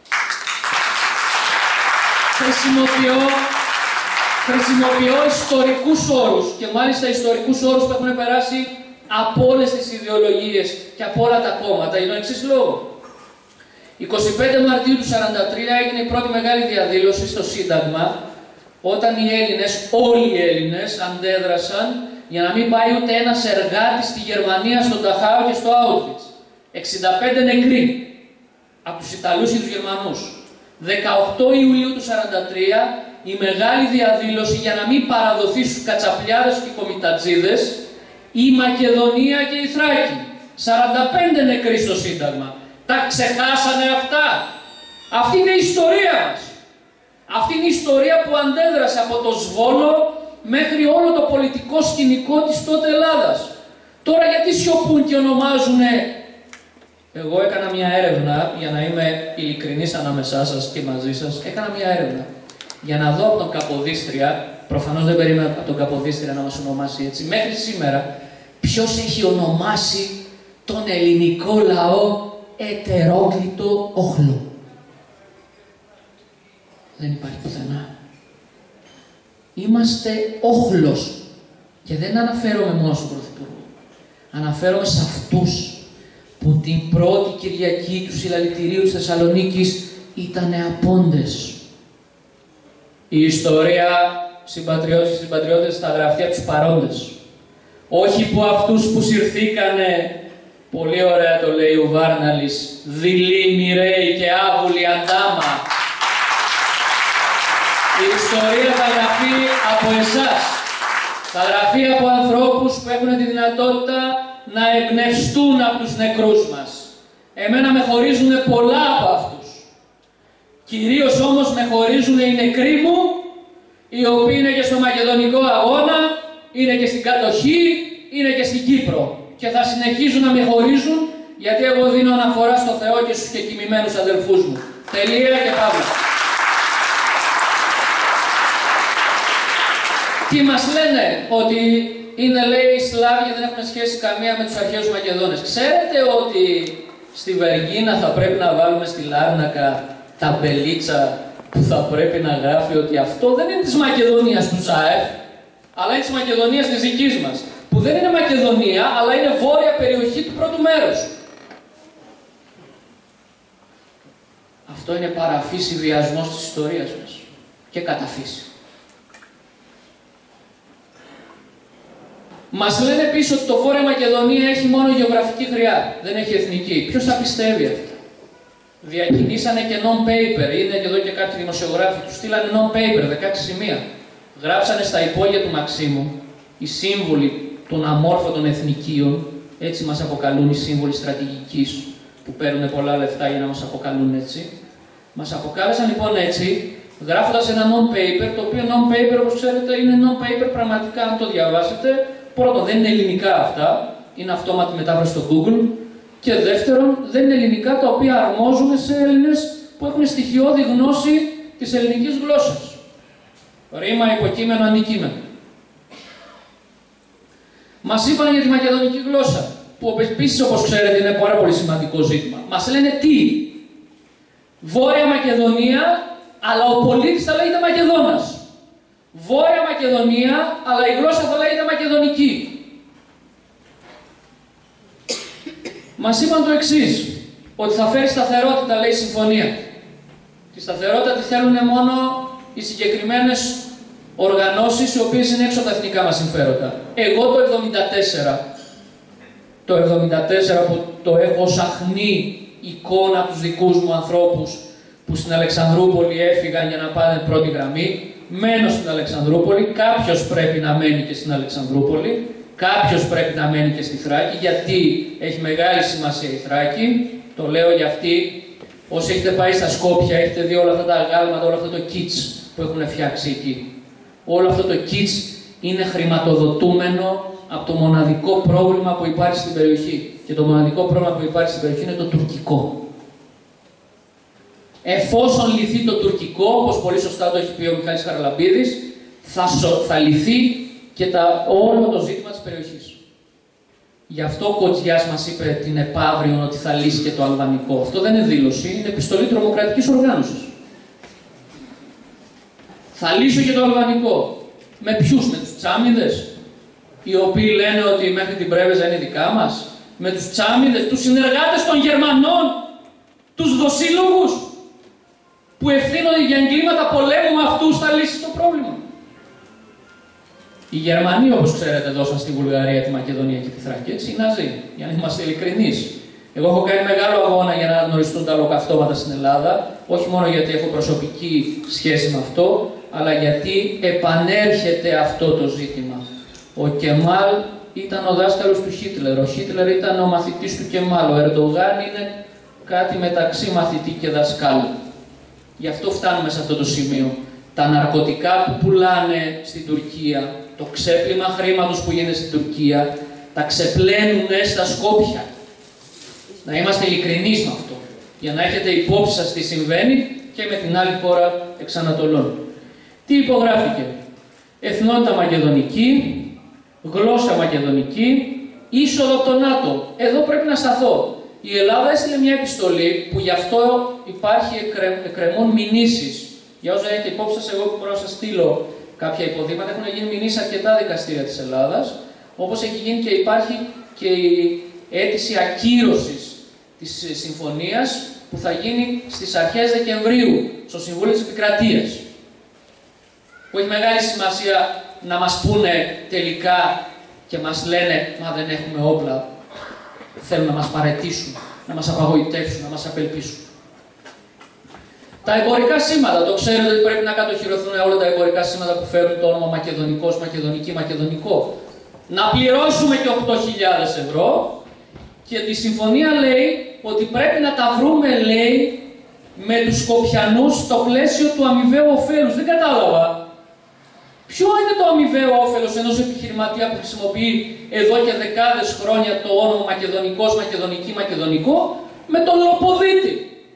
Χρησιμοποιώ, χρησιμοποιώ ιστορικούς όρους και μάλιστα ιστορικούς όρους που έχουν περάσει από όλες τις ιδεολογίες και από όλα τα κόμματα για τον εξής λόγο. εικοστή πέμπτη Μαρτίου του χίλια εννιακόσια σαράντα τρία έγινε η πρώτη μεγάλη διαδήλωση στο Σύνταγμα, όταν οι Έλληνες, όλοι οι Έλληνες, αντέδρασαν για να μην πάει ούτε ένας εργάτης στη Γερμανία, στον Ταχάο και στο Auschwitz. εξήντα πέντε νεκροί από τους Ιταλούς και τους Γερμανούς. δεκαοκτώ Ιουλίου του χίλια εννιακόσια σαράντα τρία η μεγάλη διαδήλωση για να μην παραδοθεί στους Κατσαπλιάδες και Κομιτατζίδες η Μακεδονία και η Θράκη. σαράντα πέντε νεκροί στο Σύνταγμα. Τα ξεχάσανε αυτά? Αυτή είναι η ιστορία μας. Αυτή είναι η ιστορία που αντέδρασε από το Σβόλο μέχρι όλο το πολιτικό σκηνικό της τότε Ελλάδας. Τώρα γιατί σιωπούν και ονομάζουνε? Εγώ έκανα μια έρευνα, για να είμαι ειλικρινής ανάμεσά σας και μαζί σας, έκανα μια έρευνα για να δω από τον Καποδίστρια, προφανώς δεν περίμενα από τον Καποδίστρια να μας ονομάσει έτσι, μέχρι σήμερα, ποιος έχει ονομάσει τον ελληνικό λαό ετερόκλητο όχλο. Δεν υπάρχει πουθενά. Είμαστε όχλος. Και δεν αναφέρομαι μόνο στον Πρωθυπουργό. Αναφέρομαι σε αυτούς που την πρώτη Κυριακή του συλλαλητηρίου της Θεσσαλονίκης ήτανε απόντες. Η ιστορία, συμπατριώτες και συμπατριώτες, θα γραφτεί από τους παρόντες. Όχι που αυτούς που συρθήκανε, πολύ ωραία το λέει ο Βάρναλης, δειλοί, μοιραίοι και άβουλοι αντάμα. Η ιστορία θα γραφεί από εσάς. Θα γραφεί από ανθρώπους που έχουν τη δυνατότητα να εμπνευστούν από τους νεκρούς μας. Εμένα με χωρίζουν πολλά από αυτούς. Κυρίως όμως με χωρίζουν οι νεκροί μου, οι οποίοι είναι και στο Μακεδονικό αγώνα, είναι και στην κατοχή, είναι και στην Κύπρο. Και θα συνεχίζουν να με χωρίζουν, γιατί εγώ δίνω αναφορά στο Θεό και στους κεκοιμημένους αδελφούς μου. Τελεία και παύλα. Τι μας λένε? Ότι είναι, λέει, οι Σλάβοι και δεν έχουν σχέση καμία με τους αρχαίους Μακεδόνες. Ξέρετε ότι στη Βεργίνα θα πρέπει να βάλουμε στη Λάρνακα ταμπελίτσα που θα πρέπει να γράφει ότι αυτό δεν είναι της Μακεδονίας του ΖΑΕΦ, αλλά είναι της Μακεδονίας της δικής μας. Που δεν είναι Μακεδονία, αλλά είναι βόρεια περιοχή του πρώτου μέρους. Αυτό είναι παραφύση βιασμός της ιστορίας μας. Και καταφύση. Μας λένε επίσης ότι το Βόρεια Μακεδονία έχει μόνο γεωγραφική χρειά, δεν έχει εθνική. Ποιος θα πιστεύει αυτό? Διακινήσανε και non-paper, είναι και εδώ και κάποιοι δημοσιογράφοι, τους στείλανε non-paper, δεκαέξι σημεία. Γράψανε στα υπόγεια του Μαξίμου, οι σύμβολοι των αμόρφωτων εθνικίων, έτσι μας αποκαλούν οι σύμβολοι στρατηγικής, που παίρνουν πολλά λεφτά για να μας αποκαλούν έτσι. Μας αποκάλεσαν λοιπόν έτσι, γράφοντας ένα non-paper, το οποίο non-paper, όπως ξέρετε, είναι non-paper πραγματικά, αν το διαβάσετε. Πρώτον, δεν είναι ελληνικά αυτά, είναι αυτόματη μετάφραση στο Google. Και δεύτερον, δεν είναι ελληνικά τα οποία αρμόζουν σε Έλληνες που έχουν στοιχειώδη γνώση της ελληνικής γλώσσας. Ρήμα, υποκείμενο, αντικείμενο. Μας είπαν για τη μακεδονική γλώσσα, που επίσης, όπως ξέρετε, είναι πάρα πολύ σημαντικό ζήτημα. Μας λένε τι? Βόρεια Μακεδονία αλλά ο πολίτης θα λέγεται Μακεδόνας. Βόρεια Μακεδονία, αλλά η γλώσσα θα λέγεται μακεδονική. Μας είπαν το εξής, ότι θα φέρει σταθερότητα, λέει η συμφωνία. Τη σταθερότητα τη θέλουν μόνο οι συγκεκριμένες οργανώσεις, οι οποίες είναι έξω από τα εθνικά μας συμφέροντα. Εγώ το εβδομήντα τέσσερα, το εβδομήντα τέσσερα που το έχω ως αχνή εικόνα από τους δικούς μου ανθρώπους που στην Αλεξανδρούπολη έφυγαν για να πάνε πρώτη γραμμή, μένω στην Αλεξανδρούπολη, κάποιος πρέπει να μένει και στην Αλεξανδρούπολη, κάποιος πρέπει να μένει και στη Θράκη, γιατί έχει μεγάλη σημασία η Θράκη, το λέω για αυτή. Όσοι έχετε πάει στα Σκόπια, έχετε δει όλα αυτά τα αγάλματα, όλο αυτό το κιτς που έχουν φτιάξει εκεί. Όλο αυτό το κιτς είναι χρηματοδοτούμενο από το μοναδικό πρόβλημα που υπάρχει στην περιοχή. Και το μοναδικό πρόβλημα που υπάρχει στην περιοχή είναι το τουρκικό. Εφόσον λυθεί το τουρκικό, όπως πολύ σωστά το έχει πει ο Μιχάλης Χαραλαμπίδης, θα, σο, θα λυθεί και τα, όλο το ζήτημα της περιοχής. Γι' αυτό ο Κοτζιάς μας είπε την επαύριον ότι θα λύσει και το αλβανικό. Αυτό δεν είναι δήλωση, είναι επιστολή τρομοκρατικής οργάνωσης. Θα λύσω και το αλβανικό. Με ποιους, με τους τσάμιδες, οι οποίοι λένε ότι μέχρι την Πρέβεζα είναι δικά μας. Με τους τσάμιδες, τους συνεργάτες των Γερμανών, τους δοσύλλογους, που ευθύνονται για εγκλήματα πολέμου, με αυτούς θα λύσει το πρόβλημα. Οι Γερμανοί, όπως ξέρετε, δώσαν στη Βουλγαρία, τη Μακεδονία και τη Θράκη, έτσι, οι Ναζί, για να είμαστε ειλικρινείς. Εγώ έχω κάνει μεγάλο αγώνα για να αναγνωριστούν τα ολοκαυτώματα στην Ελλάδα, όχι μόνο γιατί έχω προσωπική σχέση με αυτό, αλλά γιατί επανέρχεται αυτό το ζήτημα. Ο Κεμάλ ήταν ο δάσκαλος του Χίτλερ, ο Χίτλερ ήταν ο μαθητής του Κεμάλ, ο Ερντογάν είναι κάτι μεταξύ μαθητή και δασκάλου. Γι' αυτό φτάνουμε σε αυτό το σημείο. Τα ναρκωτικά που πουλάνε στην Τουρκία, το ξέπλυμα χρήματος που γίνεται στην Τουρκία, τα ξεπλένουν στα Σκόπια. Να είμαστε ειλικρινείς με αυτό, για να έχετε υπόψη σας τι συμβαίνει και με την άλλη χώρα εξ Ανατολών. Τι υπογράφηκε? Εθνότητα μακεδονική, γλώσσα μακεδονική, είσοδο από το ΝΑΤΟ. Εδώ πρέπει να σταθώ. Η Ελλάδα έστειλε μια επιστολή που γι' αυτό υπάρχει εκκρεμούν μηνύσεις. Για όσους έχετε υπόψη σας, εγώ μπορώ να σας στείλω κάποια υποδείγματα. Έχουν γίνει μηνύσεις αρκετά δικαστήρια της Ελλάδας, όπως έχει γίνει και υπάρχει και η αίτηση ακύρωσης της συμφωνίας που θα γίνει στις αρχές Δεκεμβρίου στο Συμβούλιο της Επικρατείας. Που έχει μεγάλη σημασία να μας πούνε τελικά και μας λένε «Μα δεν έχουμε όπλα». Θέλουν να μας παραιτήσουν, να μας απαγοητεύσουν, να μας απελπίσουν. Τα εμπορικά σήματα, το ξέρετε ότι πρέπει να κατοχυρωθούν όλα τα εμπορικά σήματα που φέρουν το όνομα Μακεδονικός, Μακεδονική, Μακεδονικό. Να πληρώσουμε και οκτώ χιλιάδες ευρώ και τη συμφωνία λέει ότι πρέπει να τα βρούμε, λέει, με τους Σκοπιανούς στο πλαίσιο του αμοιβαίου ωφέλους. Δεν κατάλαβα. Ποιο είναι το αμοιβαίο όφελος ενός επιχειρηματία που χρησιμοποιεί εδώ και δεκάδες χρόνια το όνομα Μακεδονικός, Μακεδονική, Μακεδονικό, με τον λοποδίτη,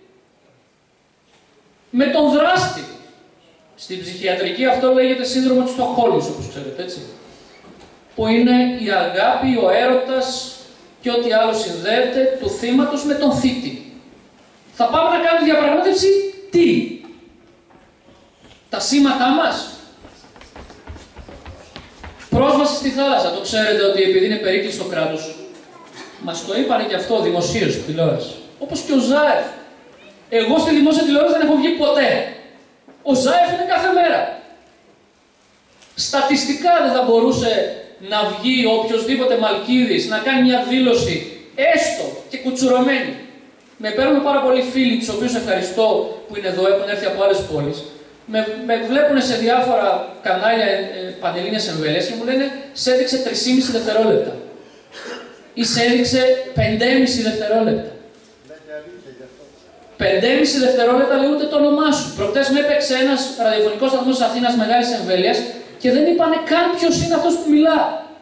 με τον δράστη. Στην ψυχιατρική αυτό λέγεται σύνδρομο της Στοκχόλμης, όπως ξέρετε, έτσι. Που είναι η αγάπη, ο έρωτας και ό,τι άλλο συνδέεται του θύματος με τον θήτη. Θα πάμε να κάνουμε διαπραγμάτευση τι? Τα σήματά μας? Πρόσβαση στη θάλασσα. Το ξέρετε ότι επειδή είναι περίκλειστο κράτος, μας το είπανε και αυτό δημοσίως στη τηλεόραση. Όπως και ο Ζάεφ. Εγώ στη δημόσια τηλεόραση δεν έχω βγει ποτέ. Ο Ζάεφ είναι κάθε μέρα. Στατιστικά δεν θα μπορούσε να βγει ο οποιοσδήποτε Μαλκίδης να κάνει μια δήλωση, έστω και κουτσουρωμένη. Με παίρνουν πάρα πολλοί φίλοι, τους οποίους ευχαριστώ που είναι εδώ, έχουν έρθει από άλλες πόλεις. Με, με βλέπουν σε διάφορα κανάλια ε, πανελλήνιες εμβέλειες και μου λένε «Σε έδειξε τρία κόμμα πέντε δευτερόλεπτα» ή «Σε έδειξε πέντε κόμμα πέντε δευτερόλεπτα». πέντε κόμμα πέντε δευτερόλεπτα λέει ούτε το όνομά σου. Προχτές με έπαιξε ένας ραδιοφωνικός σταθμός της Αθήνας μεγάλης εμβέλειας και δεν είπανε καν ποιος είναι αυτός που μιλά.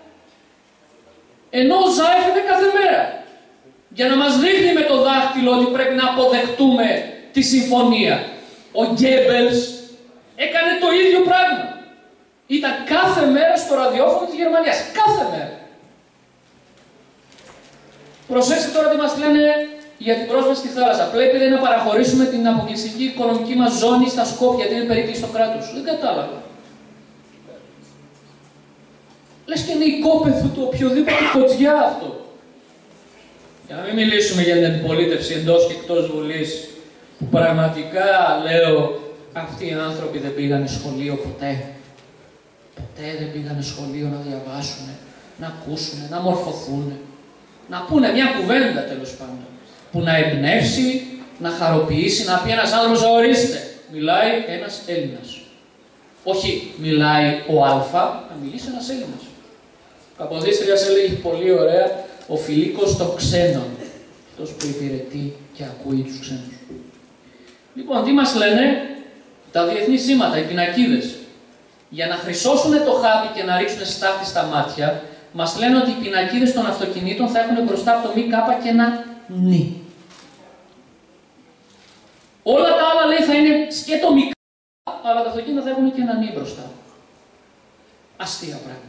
Ενώ ο Ζάεφ είναι κάθε μέρα. Για να μας δείχνει με το δάχτυλο ότι πρέπει να αποδεχτούμε τη συμφωνία. Ο Γκέμπελς έκανε το ίδιο πράγμα. Ήταν κάθε μέρα στο ραδιόφωνο της Γερμανίας. Κάθε μέρα. Προσέξτε τώρα τι μας λένε για την πρόσβαση στη θάλασσα. Πρέπει δε να παραχωρήσουμε την αποκλειστική οικονομική μας ζώνη στα Σκόπια, γιατί είναι περίκλειστο στο κράτος. Δεν κατάλαβα. Λες και είναι οικόπεδο του οποιοδήποτε κοτζιά αυτό. Για να μην μιλήσουμε για την αντιπολίτευση εντός και εκτός Βουλής, που πραγματικά λέω αυτοί οι άνθρωποι δεν πήγανε σχολείο ποτέ. Ποτέ δεν πήγανε σχολείο να διαβάσουν, να ακούσουν, να μορφωθούν, να πούνε μια κουβέντα τέλος πάντων, που να εμπνεύσει, να χαροποιήσει, να πει ένας άνθρωπος, ορίστε, μιλάει ένας Έλληνας. Όχι, μιλάει ο Α, να μιλήσει ένας Έλληνας. Ο Καποδίστριας έλεγε πολύ ωραία, ο φιλίκος των ξένων, αυτός που υπηρετεί και ακούει τους ξένους. Λοιπόν, τι μας λένε τα διεθνή σήματα, οι πινακίδες. Για να χρυσώσουν το χάπι και να ρίξουν στάχτη στα μάτια, μας λένε ότι οι πινακίδες των αυτοκινήτων θα έχουν μπροστά από το μη κάπα και ένα νι. Όλα τα άλλα λέει θα είναι σκέτο μη κάπα, αλλά τα αυτοκίνητα θα έχουν και ένα νι μπροστά. Αστεία πράγματα.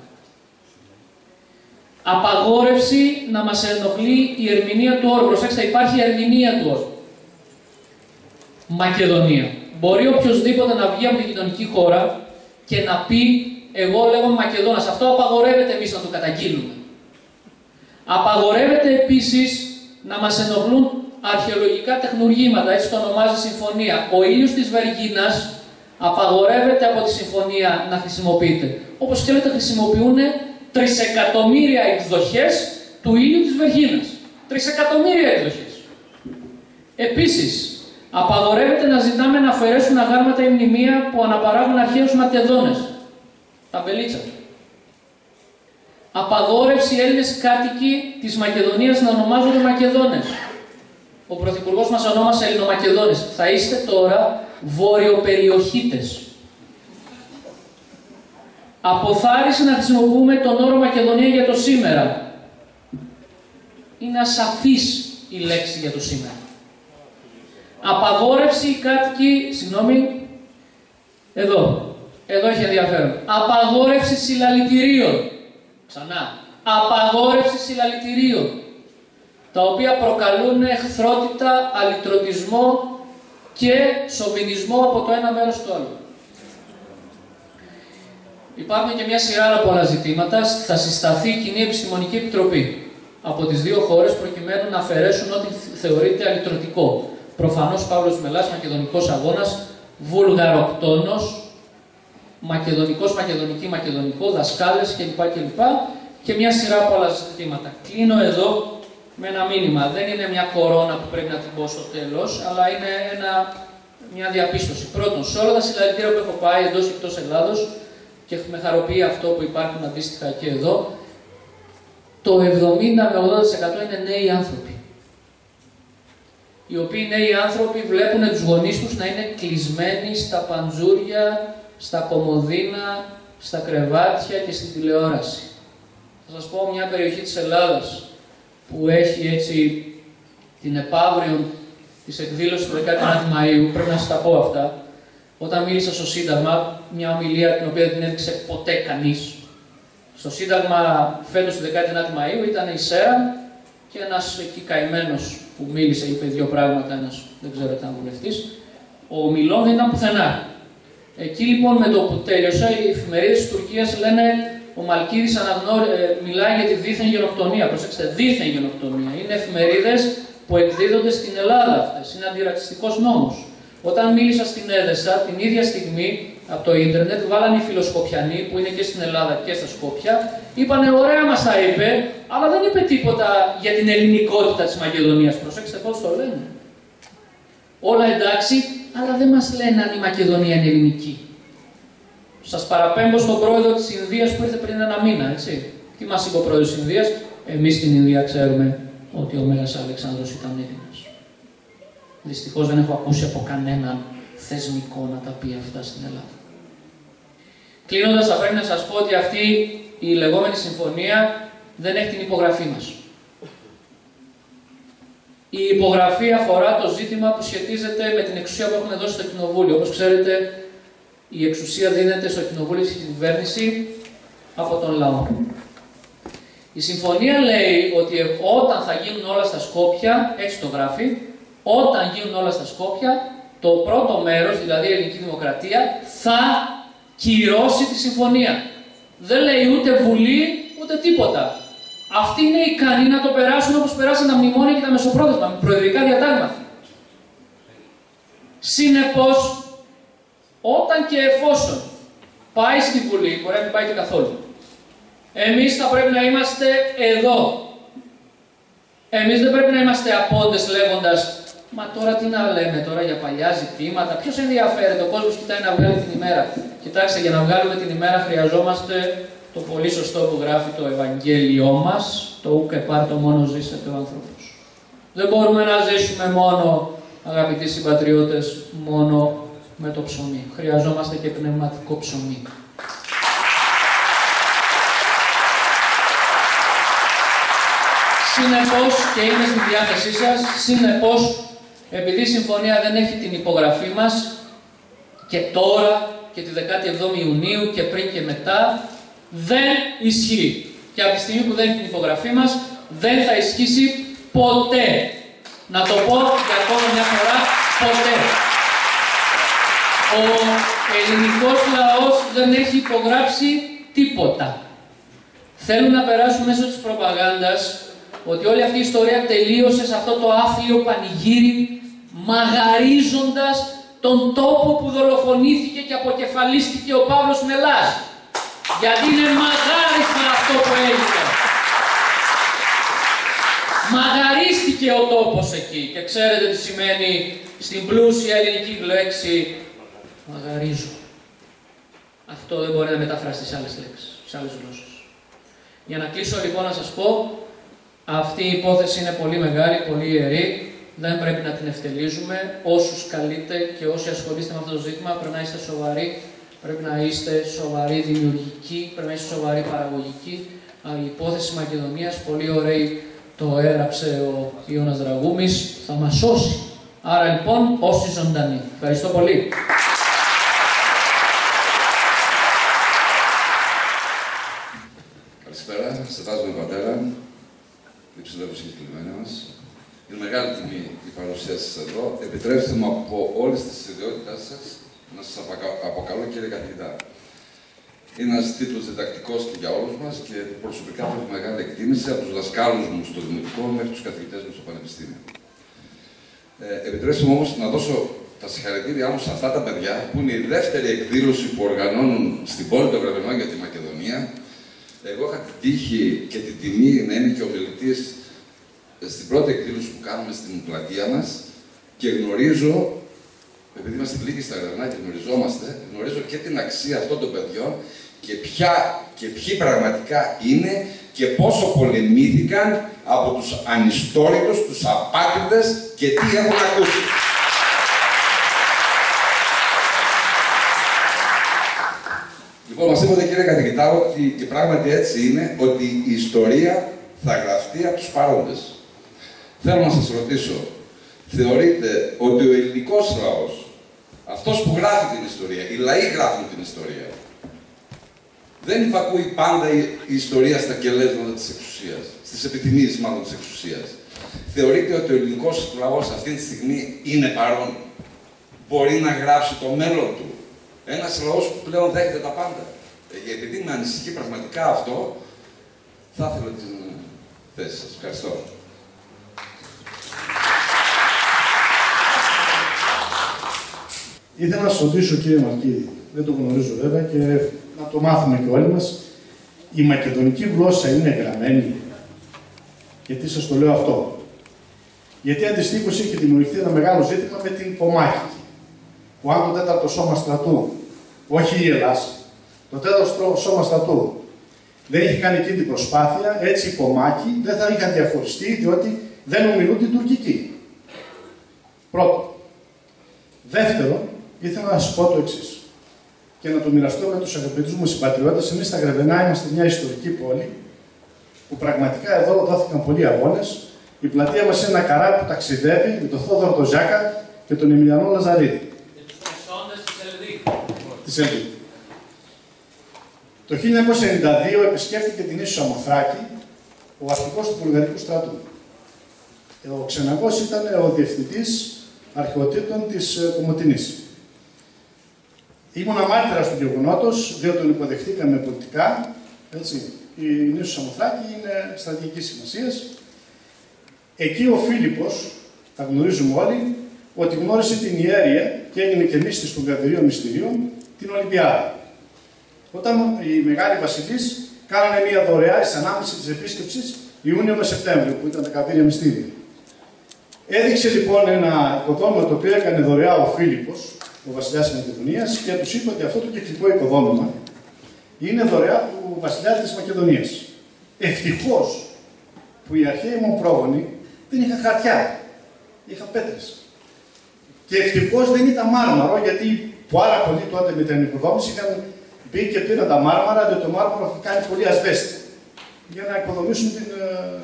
Απαγόρευση να μας ενοχλεί η ερμηνεία του όρου. Προσέξτε, υπάρχει ερμηνεία του όρου. Μακεδονία. Μπορεί οποιοδήποτε να βγει από την γειτονική χώρα και να πει, εγώ λέγομαι Μακεδόνας. Αυτό απαγορεύεται εμείς να το καταγγείλουμε. Απαγορεύεται επίσης να μας ενοχλούν αρχαιολογικά τεχνουργήματα, έτσι το ονομάζει συμφωνία. Ο ήλιος της Βεργίνας απαγορεύεται από τη συμφωνία να χρησιμοποιείται. Όπως ξέρετε, χρησιμοποιούν τρισεκατομμύρια εκδοχές του ήλιου της Βεργίνας. Τρισεκατομμύρια εκδοχές. Επίσης, απαγορεύεται να ζητάμε να αφαιρέσουν αγάλματα ή μνημεία που αναπαράγουν αρχαίους Μακεδόνες. Ταμπελίτσα. Απαγόρευση Έλληνες κάτοικοι της Μακεδονίας να ονομάζονται Μακεδόνες. Ο Πρωθυπουργός μας ονόμασε Ελληνομακεδόνες. Θα είστε τώρα βορειοπεριοχίτες. Αποθάρρυνση να χρησιμοποιούμε τον όρο Μακεδονία για το σήμερα. Είναι ασαφής η λέξη για το σήμερα. Απαγόρευση οι κάτοικοι, συγγνώμη, εδώ, εδώ έχει ενδιαφέρον. Απαγόρευση συλλαλητηρίων. Ξανά. Απαγόρευση συλλαλητηρίων. Τα οποία προκαλούν εχθρότητα, αλυτρωτισμό και σοβινισμό από το ένα μέρος στο άλλο. Υπάρχουν και μια σειρά από άλλα ζητήματα. Θα συσταθεί η Κοινή Επιστημονική Επιτροπή από τις δύο χώρες προκειμένου να αφαιρέσουν ό,τι θεωρείται αλυτρωτικό. Προφανώς Παύλος Μελάς, Μακεδονικός Αγώνας, Βουλγαροκτόνος, Μακεδονικός, Μακεδονική, Μακεδονικό, δασκάλες κλπ. κλπ. Και μια σειρά από άλλα ζητήματα. Κλείνω εδώ με ένα μήνυμα. Δεν είναι μια κορώνα που πρέπει να την πω στο τέλος, αλλά είναι ένα, μια διαπίστωση. Πρώτον, σε όλα τα συλλαλητήρια που έχω πάει εντός και εκτός Ελλάδος, και με χαροποιεί αυτό που υπάρχουν αντίστοιχα και εδώ, το εβδομήντα με ογδόντα τοις εκατό είναι νέοι άνθρωποι. Οι οποίοι νέοι άνθρωποι βλέπουν τους γονείς τους να είναι κλεισμένοι στα παντζούρια, στα κομοδίνα, στα κρεβάτια και στην τηλεόραση. Θα σας πω μια περιοχή της Ελλάδας που έχει έτσι την επαύριο της εκδήλωσης του δεκαεννέα Μαΐου, πρέπει να σας τα πω αυτά. Όταν μίλησα στο Σύνταγμα, μια ομιλία την οποία δεν έδειξε ποτέ κανείς. Στο Σύνταγμα φέτος του δεκαεννέα Μαΐου ήταν η Σέρα και ένας εκεί καημένος που μίλησε, είπε δύο πράγματα, ένας δεν ξέρω τι ήταν βουλευτής. Ο ομιλών δεν ήταν πουθενά. Εκεί λοιπόν με το που τέλειωσα, οι εφημερίδες της Τουρκίας λένε ο Μαλκίδης αναγνώ... ε, μιλάει για τη δίθεν γενοκτονία. Προσέξτε, δίθεν γενοκτονία. Είναι εφημερίδες που εκδίδονται στην Ελλάδα αυτές. Είναι αντιρατσιστικός νόμος. Όταν μίλησα στην Έδεσα, την ίδια στιγμή από το ίντερνετ βάλανε οι φιλοσκοπιανοί που είναι και στην Ελλάδα και στα Σκόπια. Είπανε, ωραία μας τα είπε, αλλά δεν είπε τίποτα για την ελληνικότητα της Μακεδονίας. Προσέξτε πώς το λένε. Όλα εντάξει, αλλά δεν μας λένε αν η Μακεδονία είναι ελληνική. Σας παραπέμπω στον πρόεδρο της Ινδίας που ήρθε πριν ένα μήνα, έτσι. Τι μας είπε ο πρόεδρος της Ινδίας? Εμείς στην Ινδία ξέρουμε ότι ο Μέγας Αλεξάνδρος ήταν Έλληνας. Δυστυχώς δεν έχω ακούσει από κανέναν θεσμικό να τα πει αυτά στην Ελλάδα. Κλείνοντας, θα πρέπει να σας πω ότι αυτή η λεγόμενη συμφωνία δεν έχει την υπογραφή μας. Η υπογραφή αφορά το ζήτημα που σχετίζεται με την εξουσία που έχουμε δώσει στο Κοινοβούλιο. Όπως ξέρετε, η εξουσία δίνεται στο Κοινοβούλιο και στην κυβέρνηση από τον λαό. Η συμφωνία λέει ότι όταν θα γίνουν όλα στα Σκόπια, έτσι το γράφει, όταν γίνουν όλα στα Σκόπια, το πρώτο μέρος, δηλαδή η Ελληνική Δημοκρατία, θα κυρώσει τη συμφωνία. Δεν λέει ούτε Βουλή, ούτε τίποτα. Αυτοί είναι ικανοί να το περάσουν όπως περάσαν τα μνημόνια και τα μεσοπρόθεσμα, με προεδρικά διατάγματα. Συνεπώς, όταν και εφόσον πάει στη Βουλή, μπορεί να μην πάει και καθόλου, εμείς θα πρέπει να είμαστε εδώ. Εμείς δεν πρέπει να είμαστε απόντες λέγοντας «Μα τώρα τι να λέμε τώρα για παλιά ζητήματα, ποιος ενδιαφέρεται, ο κόσμος κοιτάει να βγάλει την ημέρα». Κοιτάξτε, για να βγάλουμε την ημέρα χρειαζόμαστε το πολύ σωστό που γράφει το Ευαγγέλιό μας, το «Ουκ επάρτο μόνο ζήσετε ο άνθρωπος». Δεν μπορούμε να ζήσουμε μόνο, αγαπητοί συμπατριώτες, μόνο με το ψωμί. Χρειαζόμαστε και πνευματικό ψωμί. Συνεπώς, και είναι στη διάθεσή σας, συνεπώς, επειδή η συμφωνία δεν έχει την υπογραφή μας, και τώρα και τη δεκάτη εβδόμη Ιουνίου και πριν και μετά, δεν ισχύει. Και από τη στιγμή που δεν έχει την υπογραφή μας, δεν θα ισχύσει ποτέ. Να το πω για ακόμα μια φορά, ποτέ. Ο ελληνικός λαός δεν έχει υπογράψει τίποτα. Θέλουν να περάσουν μέσω της προπαγάνδας ότι όλη αυτή η ιστορία τελείωσε σε αυτό το άθλιο πανηγύρι, μαγαρίζοντας τον τόπο που δολοφονήθηκε και αποκεφαλίστηκε ο Παύλος Μελάς. Γιατί είναι μαγάρισμα αυτό που έγινε. Μαγαρίστηκε ο τόπος εκεί και ξέρετε τι σημαίνει στην πλούσια ελληνική λέξη μαγαρίζω. Αυτό δεν μπορεί να μεταφραστεί σε άλλες λέξεις, σε άλλες γλώσσες. Για να κλείσω λοιπόν να σας πω, αυτή η υπόθεση είναι πολύ μεγάλη, πολύ ιερή, δεν πρέπει να την ευτελίζουμε. Όσους καλείτε και όσοι ασχολείστε με αυτό το ζήτημα πρέπει να είστε σοβαροί, πρέπει να είστε σοβαροί δημιουργικοί, πρέπει να είστε σοβαροί παραγωγικοί. Η υπόθεση Μακεδονίας, πολύ ωραίη, το έγραψε ο Ιώνας Δραγούμης, θα μας σώσει. Άρα λοιπόν, όσοι ζωντανοί. Ευχαριστώ πολύ. Καλησπέρα, σε βάζουμε πατέρα, υψηλεύω συγκεκριμένα μας. Είναι μεγάλη τιμή η παρουσία σας εδώ. Επιτρέψτε μου από όλες τις ιδιότητες σας να σας αποκαλώ κύριε καθηγητά. Είναι ένας τίτλος διδακτικός και για όλους μας και προσωπικά έχω μεγάλη εκτίμηση από τους δασκάλους μου στο δημοτικό μέχρι τους καθηγητές μου στο πανεπιστήμιο. Ε, επιτρέψτε μου όμως να δώσω τα συγχαρητήριά μου σε αυτά τα παιδιά που είναι η δεύτερη εκδήλωση που οργανώνουν στην πόλη των Γραβενών για τη Μακεδονία. Εγώ είχα την τύχη και την τιμή να είμαι και ομιλητής στην πρώτη εκδήλωση που κάναμε στην πλατεία μας και γνωρίζω, επειδή είμαστε λίγοι στα Γραβενά και γνωριζόμαστε, γνωρίζω και την αξία αυτών των παιδιών και, ποια, και ποιοι πραγματικά είναι και πόσο πολεμήθηκαν από τους ανιστόρητους, τους απάκριτες και τι έχουν ακούσει. Λοιπόν, μας είπατε κύριε καθηγητά ότι και πράγματι έτσι είναι, ότι η ιστορία θα γραφτεί από τους παρόντες. Θέλω να σας ρωτήσω, θεωρείτε ότι ο ελληνικός λαός, αυτός που γράφει την ιστορία, οι λαοί γράφουν την ιστορία, δεν υπακούει πάντα η, η ιστορία στα κελέσματα της εξουσίας, στις επιθυμίες μάλλον της εξουσίας. Θεωρείτε ότι ο ελληνικός λαός αυτή τη στιγμή είναι παρόν, μπορεί να γράψει το μέλλον του. Ένας λαός που πλέον δέχεται τα πάντα. Ε, επειδή με ανησυχεί πραγματικά αυτό, θα ήθελα την θέση σας. Ευχαριστώ. Ήθελα να σας ρωτήσω, κύριε Μαρκίδη, δεν το γνωρίζω βέβαια και να το μάθουμε και όλοι μας, η μακεδονική γλώσσα είναι γραμμένη. Γιατί σας το λέω αυτό. Γιατί αντιστοίχως είχε δημιουργηθεί ένα μεγάλο ζήτημα με την Πομάκη. Που αν το τέταρτο σώμα στρατού, όχι η Ελλάς, το τέταρτο σώμα στρατού δεν είχε κάνει εκείνη την προσπάθεια, έτσι οι Πομάκοι δεν θα είχαν διαχωριστεί, διότι δεν ομιλούν την τουρκική. Πρώτον. Δεύτερον, ήθελα να σας πω το εξής και να το μοιραστώ με τους αγαπητούς μου συμπατριώτες. Εμείς στα Γρεβενά είμαστε μια ιστορική πόλη που πραγματικά εδώ δόθηκαν πολλοί αγώνες. Η πλατεία μας είναι ένα καράβι που ταξιδεύει με τον Θόδωρο τον Ζάκα και τον Εμιλιανό Λαζαρίδη. Της Το χίλια εννιακόσια ενενήντα δύο επισκέφτηκε την Ίσο Σαμοθράκη ο αρχηγός του Βουλγαρικού στρατού. Ο Ξεναγός ήταν ο διευθυντής αρχαιοτήτων της Κομοτηνής. Ήμουν μάρτυρας του γεγονότος, διότι τον υποδεχτήκαμε πολιτικά. Έτσι. Η νήσου Σαμοθράκη είναι στρατηγικής σημασίας. Εκεί ο Φίλιππος, τα γνωρίζουμε όλοι, ότι γνώρισε την ιέρεια και έγινε και μύστης των Κατηρίων Μυστηρίων την Ολυμπιάδα. Όταν οι μεγάλοι βασιλείς κάνανε μια δωρεά εις ανάμεση της επίσκεψης Ιούνιο με Σεπτέμβριο, που ήταν τα Κατήρια Μυστήρια. Έδειξε λοιπόν ένα οικοδόμημα το οποίο έκανε δωρεά ο Φίλιππος, ο βασιλιάς της Μακεδονίας, και τους είπε ότι αυτό το κυκλικό οικοδόμημα είναι δωρεά του βασιλιά της Μακεδονίας. Ευτυχώς που οι αρχαίοι μου πρόγονοι δεν είχαν χαρτιά, είχαν πέτρες. Και ευτυχώς δεν ήταν μάρμαρο, γιατί πάρα πολλοί τότε με την οικοδόμηση είχαν μπει και πήραν τα μάρμαρα, διότι το μάρμαρο έχει κάνει πολύ ασβέστη για να οικοδομήσουν την, ε,